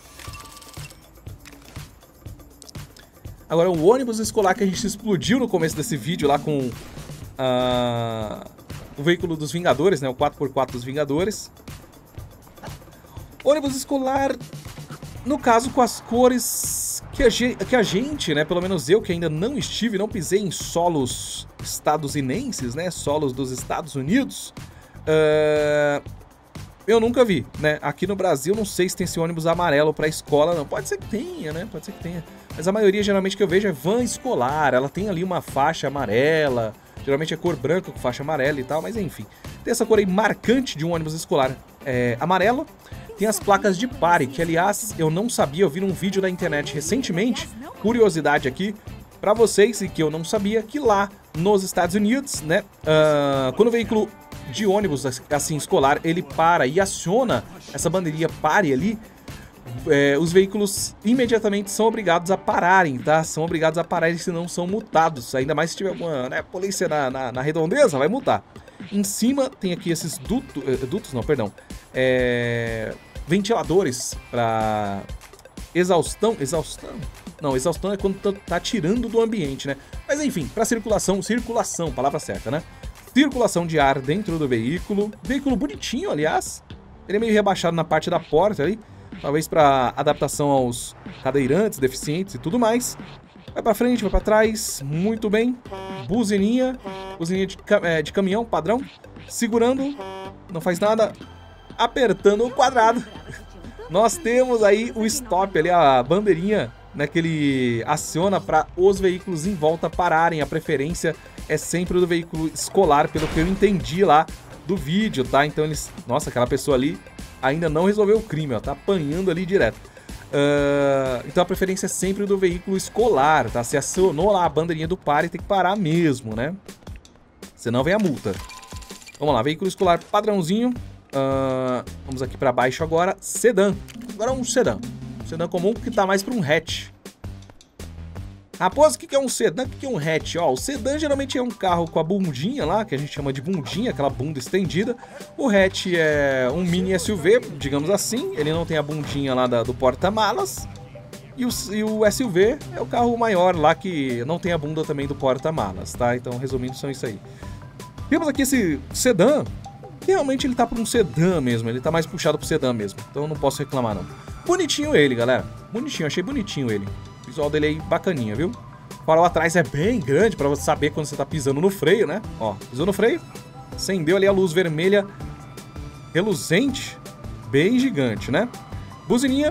Agora o ônibus escolar que a gente explodiu no começo desse vídeo lá com o veículo dos Vingadores, né? O 4x4 dos Vingadores. Ônibus escolar, no caso, com as cores que a gente, né? Pelo menos eu, que ainda não estive, não pisei em solos estadunidenses, né? Solos dos Estados Unidos. Eu nunca vi, né? Aqui no Brasil, não sei se tem esse ônibus amarelo pra escola, não. Pode ser que tenha, né? Pode ser que tenha. Mas a maioria, geralmente, que eu vejo é van escolar. Ela tem ali uma faixa amarela. Geralmente é cor branca com faixa amarela e tal, mas enfim. Tem essa cor aí marcante de um ônibus escolar amarelo. Tem as placas de pare, que aliás, eu não sabia. Eu vi num vídeo da internet recentemente. Curiosidade aqui pra vocês, e que eu não sabia, que lá nos Estados Unidos, né? Quando o veículo de ônibus, assim, escolar, ele para e aciona essa bandeirinha pare ali, os veículos imediatamente são obrigados a pararem, tá? São obrigados a pararem, senão são multados. Ainda mais se tiver alguma, né, polícia na redondeza, vai multar. Em cima tem aqui esses ventiladores para exaustão. Não, exaustão é quando tá tirando do ambiente, né? Mas enfim, para circulação, palavra certa, né? Circulação de ar dentro do veículo. Veículo bonitinho, aliás. Ele é meio rebaixado na parte da porta ali. Talvez para adaptação aos cadeirantes, deficientes e tudo mais. Vai para frente, vai para trás. Muito bem. Buzininha. Buzininha de caminhão, padrão. Segurando. Não faz nada. Apertando o quadrado. Nós temos aí o stop ali, a bandeirinha, né, que ele aciona para os veículos em volta pararem. A preferência é sempre do veículo escolar, pelo que eu entendi lá do vídeo, tá? Então eles... Nossa, aquela pessoa ali ainda não resolveu o crime, ó. Tá apanhando ali direto. Então a preferência é sempre do veículo escolar, tá? Se acionou lá a bandeirinha do pare, tem que parar mesmo, né? Senão vem a multa. Vamos lá, veículo escolar padrãozinho. Vamos aqui pra baixo agora. Sedã. Agora um sedã. Sedã comum que tá mais pra um hatch. Raposo, o que é um sedã? O que é um hatch? Ó, o sedã geralmente é um carro com a bundinha lá, que a gente chama de bundinha, aquela bunda estendida. O hatch é um mini SUV, digamos assim. Ele não tem a bundinha lá do porta-malas. E o SUV é o carro maior lá, que não tem a bunda também do porta-malas, tá? Então, resumindo, são isso aí. Temos aqui esse sedã. Realmente ele tá para um sedã mesmo, ele tá mais puxado pro sedã mesmo. Então não posso reclamar, não. Bonitinho ele, galera. Bonitinho, achei bonitinho ele. O visual dele aí bacaninha, viu? O farol atrás é bem grande para você saber quando você tá pisando no freio, né? Ó, pisou no freio, acendeu ali a luz vermelha reluzente, bem gigante, né? Buzininha.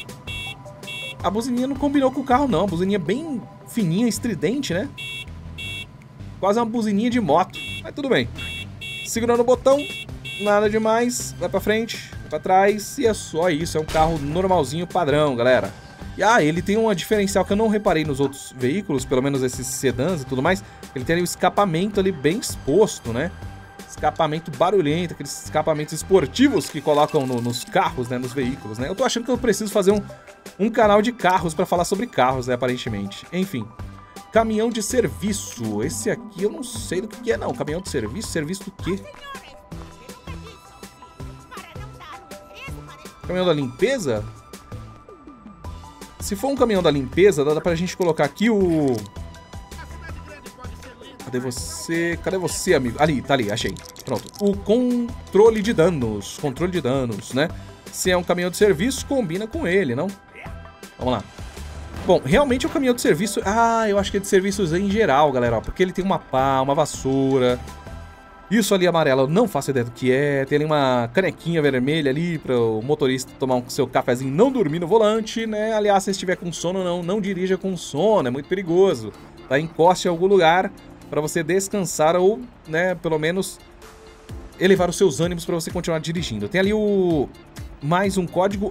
A buzininha não combinou com o carro, não. A buzininha bem fininha, estridente, né? Quase uma buzininha de moto, mas tudo bem. Segurando o botão, nada demais, vai pra frente, vai pra trás, e é só isso, é um carro normalzinho padrão, galera. E ele tem uma diferencial que eu não reparei nos outros veículos, pelo menos esses sedãs e tudo mais. Ele tem ali o escapamento ali bem exposto, né? Escapamento barulhento, aqueles escapamentos esportivos que colocam nos carros, né? Nos veículos, né? Eu tô achando que eu preciso fazer um canal de carros pra falar sobre carros, né? Aparentemente. Enfim. Caminhão de serviço. Esse aqui eu não sei do que é, não. Caminhão de serviço? Serviço do quê? Caminhão da limpeza? Se for um caminhão da limpeza, dá pra gente colocar aqui o... Cadê você? Cadê você, amigo? Ali, tá ali, achei. Pronto. O controle de danos. Controle de danos, né? Se é um caminhão de serviço, combina com ele, não? Vamos lá. Bom, realmente é um caminhão de serviço... eu acho que é de serviços em geral, galera, ó, porque ele tem uma pá, uma vassoura. Isso ali amarelo, eu não faço ideia do que é. Tem ali uma canequinha vermelha ali para o motorista tomar o seu cafezinho, não dormir no volante, né? Aliás, se estiver com sono, não dirija com sono, é muito perigoso. Tá? Encoste em algum lugar para você descansar ou, né, pelo menos elevar os seus ânimos para você continuar dirigindo. Tem ali mais um código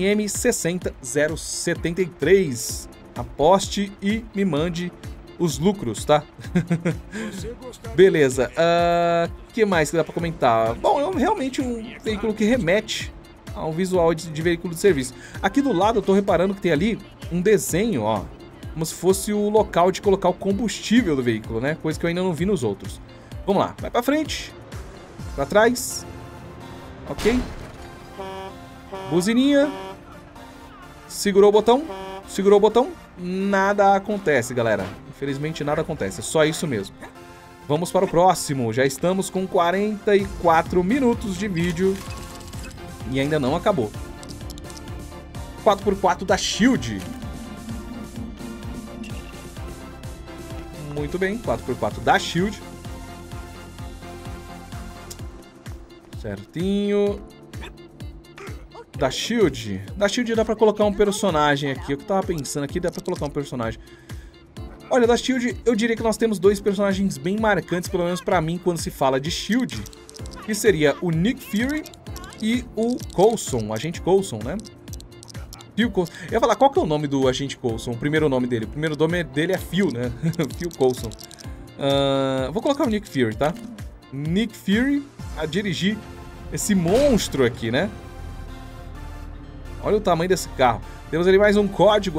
MM60073. Aposte e me mande os lucros, tá? Beleza. Que mais que dá pra comentar? Bom, é realmente um veículo que remete a um visual de veículo de serviço. Aqui do lado eu tô reparando que tem ali um desenho, ó, como se fosse o local de colocar o combustível do veículo, né? Coisa que eu ainda não vi nos outros. Vamos lá, vai pra frente, pra trás. Ok. Buzininha. Segurou o botão. Segurou o botão. Nada acontece, galera. Infelizmente nada acontece, é só isso mesmo. Vamos para o próximo. Já estamos com 44 minutos de vídeo e ainda não acabou. 4x4 da Shield. Muito bem, 4x4 da Shield. Certinho. Da Shield. Da Shield dá pra colocar um personagem aqui. O que eu tava pensando aqui, dá pra colocar um personagem. Olha, da Shield, eu diria que nós temos dois personagens bem marcantes, pelo menos pra mim, quando se fala de Shield. Que seria o Nick Fury e o Coulson, o Agente Coulson, né? Phil Coulson. Eu ia falar, qual que é o nome do Agente Coulson? O primeiro nome dele. O primeiro nome dele é Phil, né? Phil Coulson. Vou colocar o Nick Fury, tá? Nick Fury a dirigir esse monstro aqui, né? Olha o tamanho desse carro. Temos ali mais um código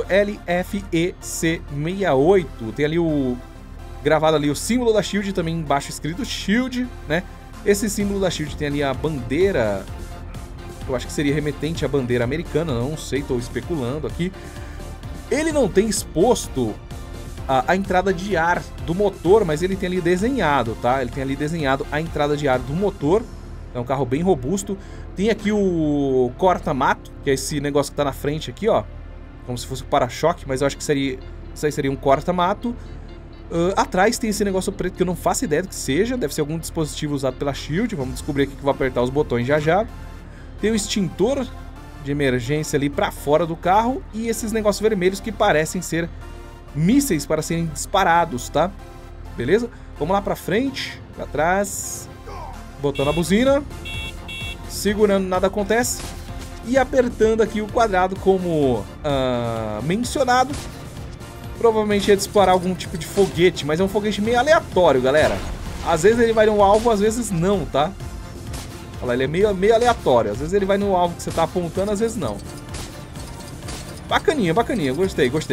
LFEC68. Tem ali o... gravado ali o símbolo da Shield, também embaixo escrito Shield, né? Esse símbolo da Shield tem ali a bandeira... Eu acho que seria remetente à bandeira americana, não sei, estou especulando aqui. Ele não tem exposto a entrada de ar do motor, mas ele tem ali desenhado, tá? Ele tem ali desenhado a entrada de ar do motor. É um carro bem robusto. Tem aqui o corta-mato, que é esse negócio que tá na frente aqui, ó. Como se fosse um para-choque, mas eu acho que seria, isso aí seria um corta-mato. Atrás tem esse negócio preto que eu não faço ideia do que seja. Deve ser algum dispositivo usado pela Shield. Vamos descobrir aqui que eu vou apertar os botões já já. Tem o extintor de emergência ali pra fora do carro. E esses negócios vermelhos que parecem ser mísseis para serem disparados, tá? Beleza? Vamos lá pra frente, pra trás. Botando a buzina. Segurando, nada acontece. E apertando aqui o quadrado como mencionado. Provavelmente ia disparar algum tipo de foguete, mas é um foguete meio aleatório, galera. Às vezes ele vai no alvo, às vezes não, tá? Olha lá, ele é meio aleatório. Às vezes ele vai no alvo que você tá apontando, às vezes não. Bacaninha, bacaninha. Gostei. Vamos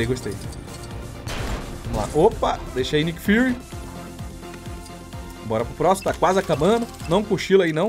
lá. Opa, deixa aí Nick Fury. Bora pro próximo, tá quase acabando. Não cochila aí, não.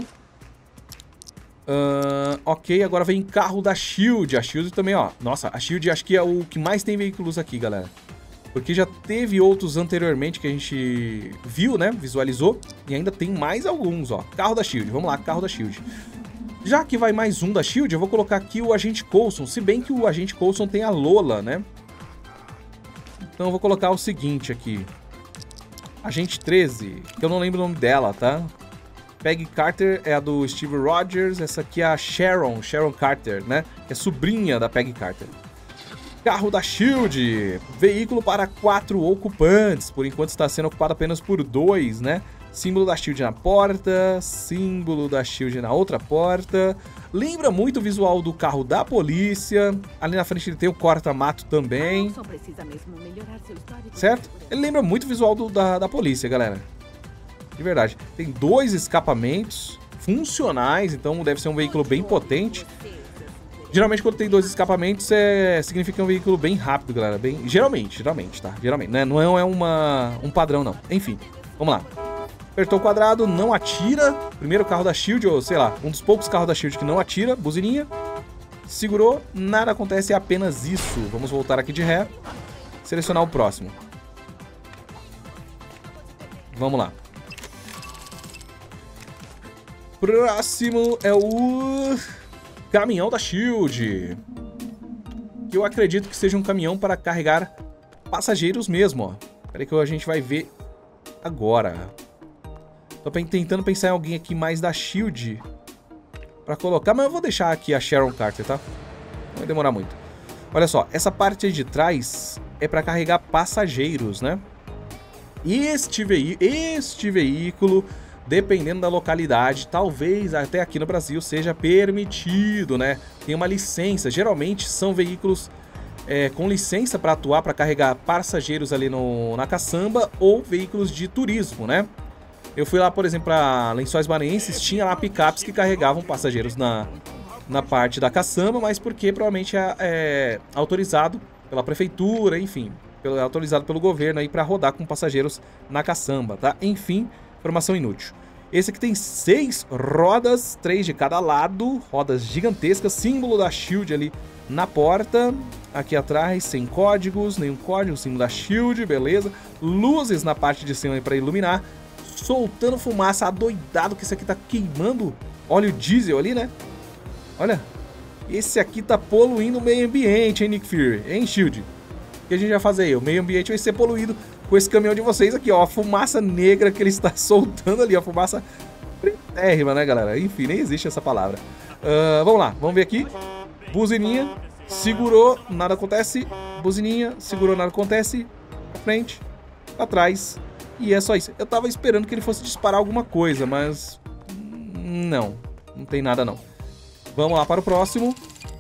Ok, agora vem carro da Shield. A Shield também, ó. Nossa, a Shield acho que é o que mais tem veículos aqui, galera. Porque já teve outros anteriormente que a gente viu, né? Visualizou. E ainda tem mais alguns, ó. Carro da Shield. Vamos lá, carro da Shield. Já que vai mais um da Shield, eu vou colocar aqui o Agente Coulson. Se bem que o Agente Coulson tem a Lola, né? Então eu vou colocar o seguinte aqui. Agente 13, que eu não lembro o nome dela, tá? Peggy Carter é a do Steve Rogers. Essa aqui é a Sharon Carter, né? Que é sobrinha da Peggy Carter. Carro da Shield. Veículo para 4 ocupantes. Por enquanto está sendo ocupado apenas por 2, né? Símbolo da Shield na porta. Símbolo da Shield na outra porta. Lembra muito o visual do carro da polícia. Ali na frente ele tem o corta-mato também. Certo? Ele lembra muito o visual da polícia, galera. De verdade. Tem 2 escapamentos funcionais. Então deve ser um veículo bem potente. Geralmente quando tem 2 escapamentos significa um veículo bem rápido, galera. Geralmente, tá? Geralmente, né? Não é um padrão, não. Enfim, vamos lá. Apertou o quadrado, não atira. Primeiro carro da Shield, ou sei lá, um dos poucos carros da Shield que não atira. Buzininha. Segurou, nada acontece, é apenas isso. Vamos voltar aqui de ré. Selecionar o próximo. Vamos lá. Próximo é o... caminhão da Shield. Que eu acredito que seja um caminhão para carregar passageiros mesmo, ó. Espera aí que a gente vai ver agora. Tô tentando pensar em alguém aqui mais da Shield pra colocar, mas eu vou deixar aqui a Sharon Carter, tá? Não vai demorar muito. Olha só, essa parte aí de trás é para carregar passageiros, né? Este veículo, dependendo da localidade, talvez até aqui no Brasil seja permitido, né? Tem uma licença. Geralmente são veículos com licença para atuar, para carregar passageiros ali na caçamba ou veículos de turismo, né? Eu fui lá, por exemplo, para Lençóis Maranhenses, tinha lá picapes que carregavam passageiros na parte da caçamba, mas porque provavelmente é autorizado pela prefeitura, enfim, autorizado pelo governo aí para rodar com passageiros na caçamba, tá? Enfim, informação inútil. Esse aqui tem 6 rodas, 3 de cada lado, rodas gigantescas, símbolo da Shield ali na porta. Aqui atrás, sem códigos, nenhum código, símbolo da Shield, beleza. Luzes na parte de cima para iluminar. soltando fumaça, adoidado que esse aqui tá queimando óleo diesel ali, né? Olha, esse aqui tá poluindo o meio ambiente, hein, Nick Fury? Hein, Shield? O que a gente vai fazer aí? O meio ambiente vai ser poluído com esse caminhão de vocês aqui, ó. A fumaça negra que ele está soltando ali, ó. Fumaça pretérrima, né, galera? Enfim, nem existe essa palavra. Vamos lá, vamos ver aqui. Buzininha, segurou, nada acontece. Buzininha, segurou, nada acontece. Pra frente, pra trás. E é só isso. Eu tava esperando que ele fosse disparar alguma coisa, mas... Não tem nada não. Vamos lá para o próximo.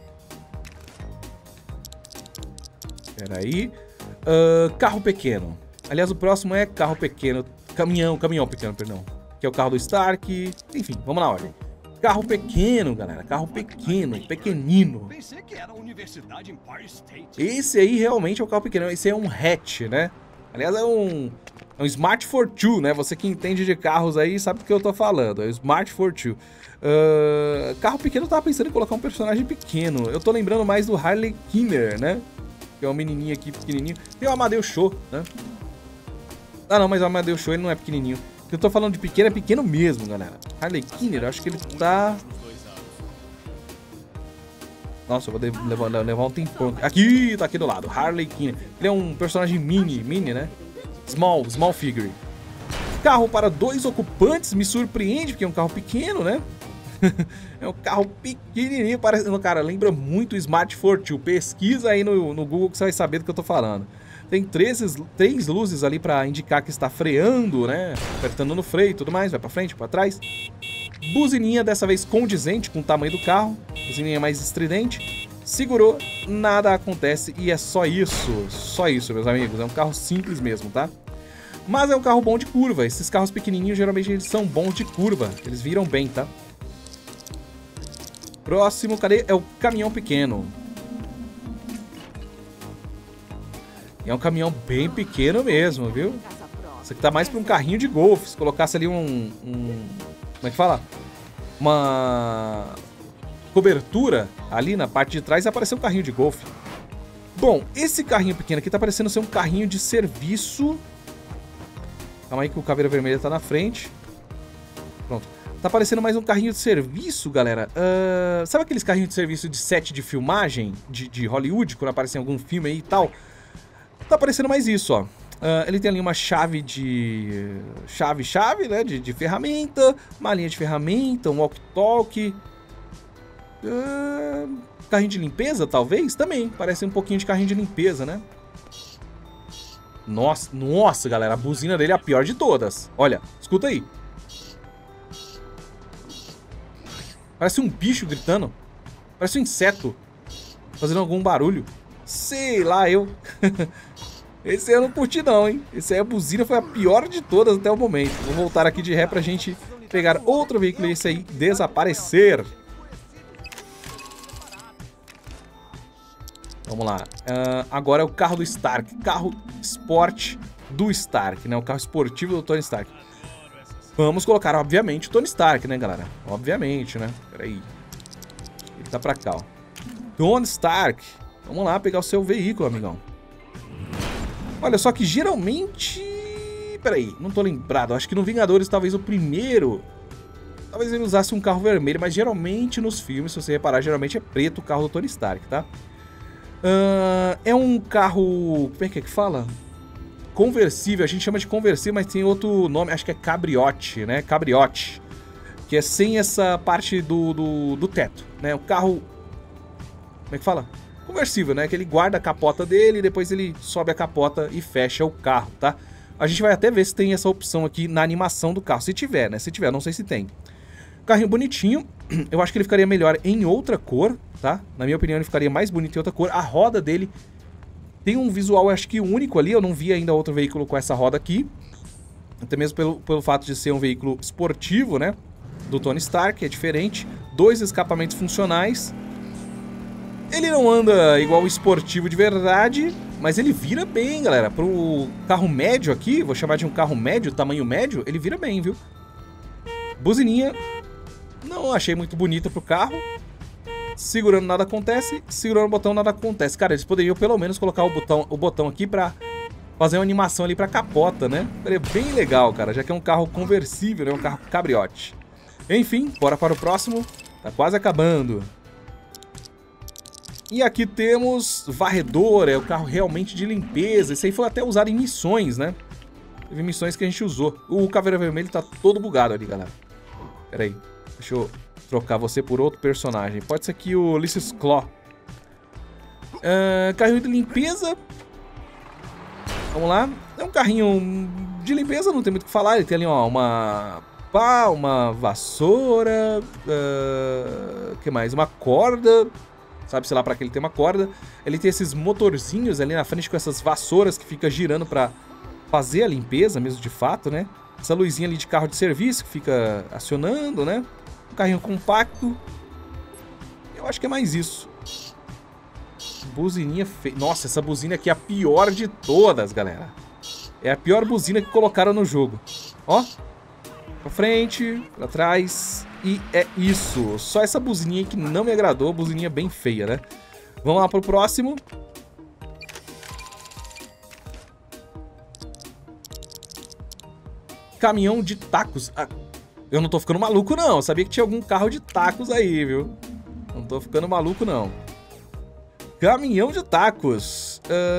Espera aí. Carro pequeno. Aliás, o próximo é carro pequeno. Caminhão pequeno, perdão. Que é o carro do Stark. Enfim, vamos na ordem. Carro pequeno, galera. Carro pequeno, pequenino. Esse aí realmente é o carro pequeno. Esse é um hatch, né? Aliás, é um Smart Fortwo, né? Você que entende de carros aí sabe do que eu tô falando. É o Smart Fortwo. Carro pequeno, eu tava pensando em colocar um personagem pequeno. Eu tô lembrando mais do Harley Kinner, né? Que é um menininho aqui, pequenininho. Tem o Amadeus Cho, né? Ah, não, mas o Amadeus Cho ele não é pequenininho. O que eu tô falando de pequeno é pequeno mesmo, galera. Harley Kinner, acho que ele tá... Nossa, eu vou levar um tempão. Aqui, tá aqui do lado. Harley Kinner. Ele é um personagem mini, né? Small figure. Carro para 2 ocupantes, me surpreende, porque é um carro pequeno, né? É um carro pequenininho, parece... Cara, lembra muito o Smart Fortwo. Pesquisa aí no Google que você vai saber do que eu tô falando. Tem 3 luzes ali para indicar que está freando, né? Apertando no freio e tudo mais. Vai para frente, para trás. Buzininha, dessa vez condizente com o tamanho do carro. Buzininha mais estridente. Segurou, nada acontece e é só isso. Só isso, meus amigos. É um carro simples mesmo, tá? Mas é um carro bom de curva. Esses carros pequenininhos, geralmente, eles são bons de curva. Eles viram bem, tá? Próximo, cadê? É o caminhão pequeno. E é um caminhão bem pequeno mesmo, viu? Isso aqui tá mais pra um carrinho de golfe. Se colocasse ali como é que fala? Uma cobertura ali na parte de trás, ia aparecer um carrinho de golfe. Bom, esse carrinho pequeno aqui tá parecendo ser um carrinho de serviço. Calma aí que o Caveira Vermelha tá na frente. Pronto. Tá parecendo mais um carrinho de serviço, galera. Sabe aqueles carrinhos de serviço de set de filmagem de Hollywood, quando aparece em algum filme aí e tal? Tá parecendo mais isso, ó. Ele tem ali uma chave de... Chave, né? De ferramenta. Uma linha de ferramenta, um walkie-talkie. Carrinho de limpeza, talvez? Também. Parece um pouquinho de carrinho de limpeza, né? Nossa, galera. A buzina dele é a pior de todas. Olha, escuta aí. Parece um bicho gritando. Parece um inseto fazendo algum barulho. Sei lá, eu... Esse eu não curti não, hein? Esse aí, a buzina foi a pior de todas até o momento. Vou voltar aqui de ré pra gente pegar outro veículo e esse aí desaparecer. Vamos lá. Agora é o carro do Stark. Carro Sport do Stark, né? O carro esportivo do Tony Stark. Vamos colocar, obviamente, o Tony Stark, né, galera? Obviamente, né? Peraí. Ele tá pra cá, ó. Tony Stark. Vamos lá pegar o seu veículo, amigão. Olha, só que geralmente... Peraí, não tô lembrado. Acho que no Vingadores, talvez o primeiro... Talvez ele usasse um carro vermelho, mas geralmente nos filmes, se você reparar, geralmente é preto o carro do Tony Stark, tá? É um carro... Como é que fala? Conversível. A gente chama de conversível, mas tem outro nome. Acho que é cabriote, né? Cabriote. Que é sem essa parte do teto, né? O carro... Como é que fala? Conversível, né? Que ele guarda a capota dele e depois ele sobe a capota e fecha o carro, tá? A gente vai até ver se tem essa opção aqui na animação do carro. Se tiver, né? Se tiver, não sei se tem. Carrinho bonitinho. Eu acho que ele ficaria melhor em outra cor, tá? Na minha opinião, ele ficaria mais bonito em outra cor. A roda dele tem um visual, acho que único ali. Eu não vi ainda outro veículo com essa roda aqui. Até mesmo pelo fato de ser um veículo esportivo, né? Do Tony Stark, é diferente. 2 escapamentos funcionais. Ele não anda igual o esportivo de verdade, mas ele vira bem, galera. Pro carro médio aqui, vou chamar de um carro médio, tamanho médio, ele vira bem, viu? Buzininha, não achei muito bonita pro carro. Segurando nada acontece, segurando o botão nada acontece. Cara, eles poderiam pelo menos colocar o botão aqui pra fazer uma animação ali pra capota, né? Seria bem legal, cara, já que é um carro conversível, né? Um carro cabriote. Enfim, bora para o próximo. Tá quase acabando. E aqui temos varredor, é o carro realmente de limpeza. Esse aí foi até usado em missões, né? Teve missões que a gente usou. O Caveira Vermelho tá todo bugado ali, galera. Pera aí, deixa eu trocar você por outro personagem. Pode ser aqui o Ulysses Claw. Carrinho de limpeza. Vamos lá. É um carrinho de limpeza, não tem muito o que falar. Ele tem ali, ó, uma pá, uma vassoura. O que mais? Uma corda. Sabe, sei lá, pra que ele tem uma corda. Ele tem esses motorzinhos ali na frente com essas vassouras que fica girando pra fazer a limpeza mesmo de fato, né? Essa luzinha ali de carro de serviço que fica acionando, né? Um carrinho compacto. Eu acho que é mais isso. Buzininha feia. Nossa, essa buzina aqui é a pior de todas, galera. É a pior buzina que colocaram no jogo. Ó. Pra frente, pra trás. E é isso. Só essa buzininha que não me agradou. Buzininha bem feia, né? Vamos lá pro próximo. Caminhão de tacos. Ah, eu não tô ficando maluco, não. Eu sabia que tinha algum carro de tacos aí, viu? Não tô ficando maluco, não. Caminhão de tacos.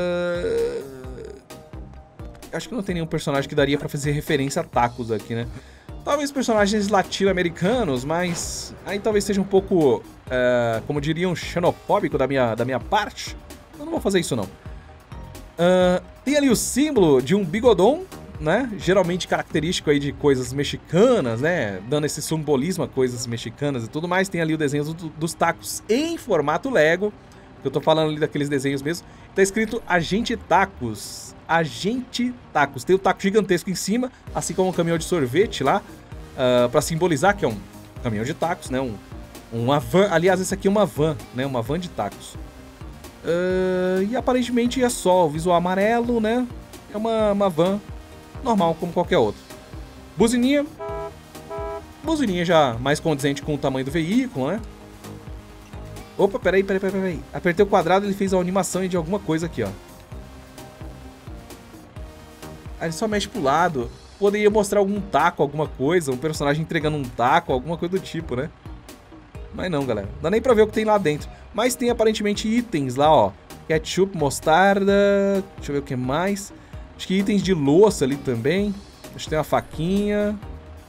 Acho que não tem nenhum personagem que daria pra fazer referência a tacos aqui, né? Talvez personagens latino-americanos, mas aí talvez seja um pouco, como diriam, xenofóbico da minha parte. Eu não vou fazer isso, não. Tem ali o símbolo de um bigodão, né? Geralmente característico aí de coisas mexicanas, né? Dando esse simbolismo a coisas mexicanas e tudo mais. Tem ali o desenho dos tacos em formato Lego. Eu tô falando ali daqueles desenhos mesmo. Tá escrito Agente Tacos. Agente Tacos. Tem o taco gigantesco em cima, assim como um caminhão de sorvete lá, pra simbolizar que é um caminhão de tacos, né? Uma van. Aliás, esse aqui é uma van, né? Uma van de tacos. E aparentemente é só o visual amarelo, né? É uma van normal, como qualquer outra. Buzininha. Buzininha já mais condizente com o tamanho do veículo, né? Opa, peraí. Apertei o quadrado e ele fez a animação de alguma coisa aqui, ó. Aí ele só mexe pro lado. Poderia mostrar algum taco, alguma coisa. Um personagem entregando um taco, alguma coisa do tipo, né? Mas não, galera. Não dá nem pra ver o que tem lá dentro. Mas tem aparentemente itens lá, ó. Ketchup, mostarda. Deixa eu ver o que mais. Acho que itens de louça ali também. Acho que tem uma faquinha.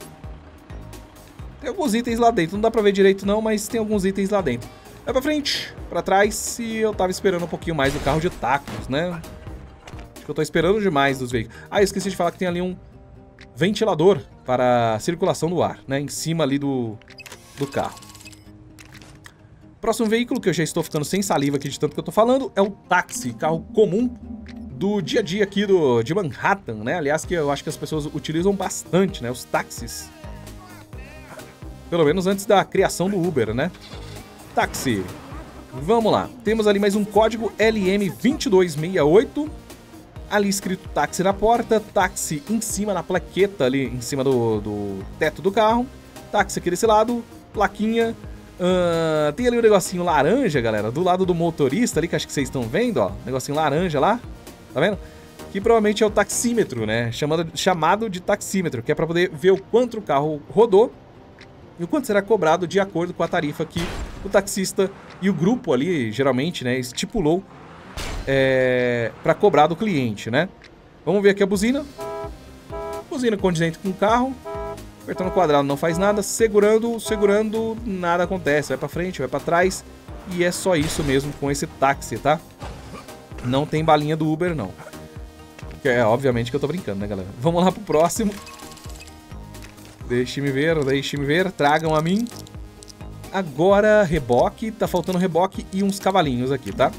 Tem alguns itens lá dentro. Não dá pra ver direito não, mas tem alguns itens lá dentro. Vai pra frente, pra trás, e eu tava esperando um pouquinho mais do carro de tacos, né? Acho que eu tô esperando demais dos veículos. Ah, eu esqueci de falar que tem ali um ventilador para a circulação do ar, né? Em cima ali do carro. Próximo veículo, que eu já estou ficando sem saliva aqui de tanto que eu tô falando, é o táxi, carro comum do dia a dia aqui de Manhattan, né? Aliás, que eu acho que as pessoas utilizam bastante, né? Os táxis. Pelo menos antes da criação do Uber, né? Táxi. Vamos lá. Temos ali mais um código LM2268. Ali escrito táxi na porta. Táxi em cima, na plaqueta ali, em cima do teto do carro. Táxi aqui desse lado. Plaquinha. Tem ali um negocinho laranja, galera. Do lado do motorista ali, que acho que vocês estão vendo, ó. Negocinho laranja lá. Tá vendo? Que provavelmente é o taxímetro, né? Chamado de taxímetro. Que é pra poder ver o quanto o carro rodou. E o quanto será cobrado de acordo com a tarifa que o taxista e o grupo ali, geralmente, né, estipulou para cobrar do cliente, né? Vamos ver aqui a buzina. Buzina condizente com o carro. Apertando o quadrado não faz nada. Segurando, nada acontece. Vai para frente, vai para trás. E é só isso mesmo com esse táxi, tá? Não tem balinha do Uber, não. Obviamente que eu tô brincando, né, galera? Vamos lá pro próximo. Deixe-me ver, tragam a mim. Agora, reboque, tá faltando reboque e uns cavalinhos aqui, tá?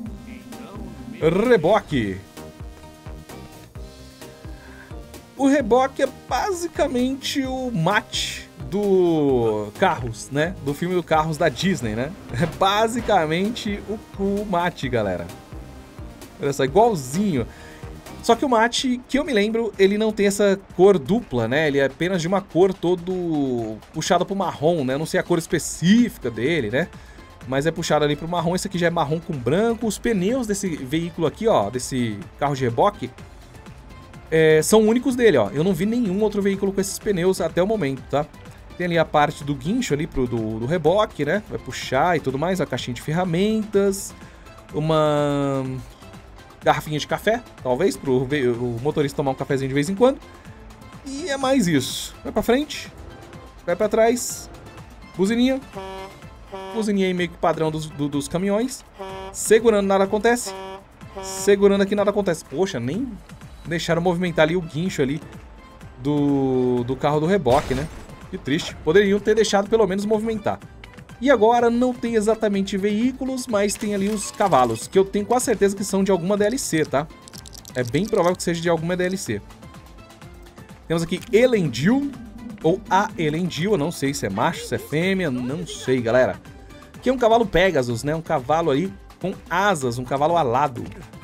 Reboque. O reboque é basicamente o mate do Carros, né? Do filme do Carros da Disney, né? É basicamente o mate, galera. Olha só, igualzinho. Só que o mate, que eu me lembro, ele não tem essa cor dupla, né? Ele é apenas de uma cor todo puxada pro marrom, né? Eu não sei a cor específica dele, né? Mas é puxado ali pro marrom. Esse aqui já é marrom com branco. Os pneus desse veículo aqui, ó, desse carro de reboque, são únicos dele, ó. Eu não vi nenhum outro veículo com esses pneus até o momento, tá? Tem ali a parte do guincho ali do reboque, né? Vai puxar e tudo mais, a caixinha de ferramentas, uma garrafinha de café, talvez, pro o motorista tomar um cafezinho de vez em quando. E é mais isso. Vai pra frente, vai pra trás, buzininha. Buzininha aí meio que padrão dos caminhões. Segurando, nada acontece. Segurando aqui, nada acontece. Poxa, nem deixaram movimentar ali o guincho ali do carro do reboque, né? Que triste. Poderiam ter deixado pelo menos movimentar. E agora não tem exatamente veículos, mas tem ali os cavalos, que eu tenho quase certeza que são de alguma DLC, tá? É bem provável que seja de alguma DLC. Temos aqui Elendil, ou a Elendil, eu não sei se é macho, se é fêmea, não sei, galera. Que é um cavalo Pegasus, né? Um cavalo aí com asas, um cavalo alado.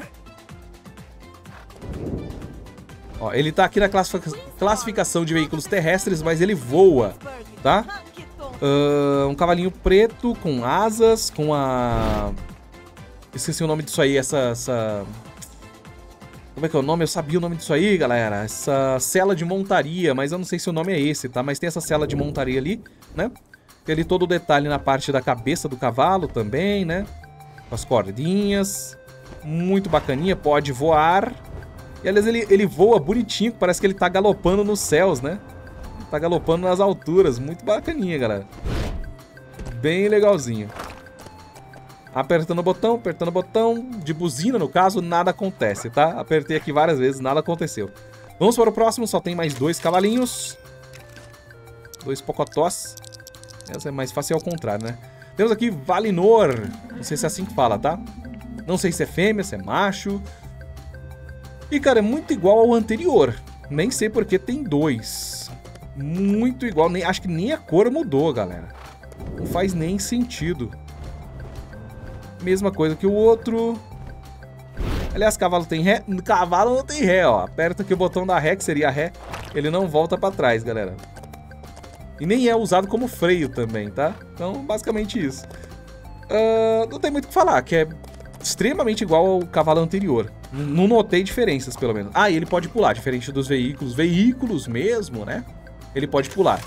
Ó, ele tá aqui na classificação de veículos terrestres, mas ele voa, tá? Um cavalinho preto com asas, com a... Esqueci o nome disso aí, essa... Como é que é o nome? Eu sabia o nome disso aí, galera. Essa sela de montaria, mas eu não sei se o nome é esse, tá? Mas tem essa sela de montaria ali, né? Tem ali todo o detalhe na parte da cabeça do cavalo também, né? Com as cordinhas. Muito bacaninha, pode voar. E, aliás, ele voa bonitinho, parece que ele tá galopando nos céus, né? Tá galopando nas alturas, muito bacaninha, galera. Bem legalzinho. Apertando o botão, de buzina no caso, nada acontece, tá? Apertei aqui várias vezes, nada aconteceu. Vamos para o próximo, só tem mais 2 cavalinhos. 2 pocotós. Essa é mais fácil ao contrário, né? Temos aqui Valinor, não sei se é assim que fala, tá? Não sei se é fêmea, se é macho... E, cara, é muito igual ao anterior. Nem sei porque tem 2. Muito igual. Acho que nem a cor mudou, galera. Não faz nem sentido. Mesma coisa que o outro. Aliás, cavalo tem ré? Cavalo não tem ré, ó. Aperta aqui o botão da ré, que seria ré. Ele não volta pra trás, galera. E nem é usado como freio também, tá? Então, basicamente isso. Não tem muito o que falar, que é extremamente igual ao cavalo anterior. Não notei diferenças, pelo menos. Ah, e ele pode pular, diferente dos veículos. Veículos mesmo, né? Ele pode pular.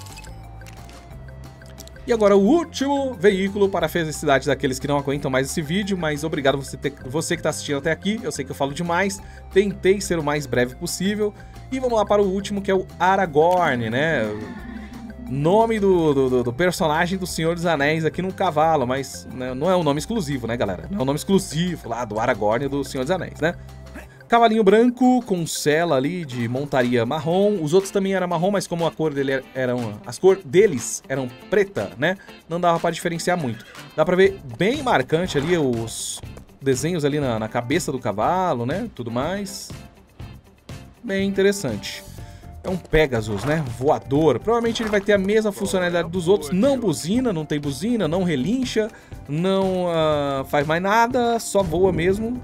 E agora o último veículo para a felicidade daqueles que não aguentam mais esse vídeo. Mas obrigado você que está assistindo até aqui. Eu sei que eu falo demais. Tentei ser o mais breve possível. E vamos lá para o último, que é o Aragorn, né? Nome do personagem do Senhor dos Anéis aqui no cavalo, mas né, não é um nome exclusivo, né, galera? Não é um nome exclusivo lá do Aragorn e do Senhor dos Anéis, né? Cavalinho branco com sela ali de montaria marrom. Os outros também eram marrom, mas como a cor dele as cores deles eram preta, né? Não dava pra diferenciar muito. Dá pra ver bem marcante ali os desenhos ali na cabeça do cavalo, né? Tudo mais. Bem interessante. É um Pegasus, né? Voador. Provavelmente ele vai ter a mesma funcionalidade dos outros. Não buzina, não tem buzina, não relincha, não faz mais nada, só voa mesmo.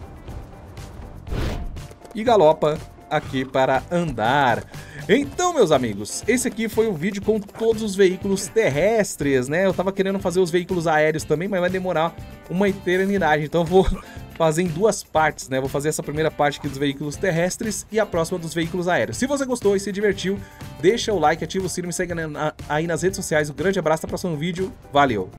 E galopa aqui para andar. Então, meus amigos, esse aqui foi o vídeo com todos os veículos terrestres, né? Eu tava querendo fazer os veículos aéreos também, mas vai demorar uma eternidade. Então eu vou fazer em 2 partes, né? Vou fazer essa primeira parte aqui dos veículos terrestres e a próxima dos veículos aéreos. Se você gostou e se divertiu, deixa o like, ativa o sino e me segue aí nas redes sociais. Um grande abraço, até o próximo vídeo. Valeu!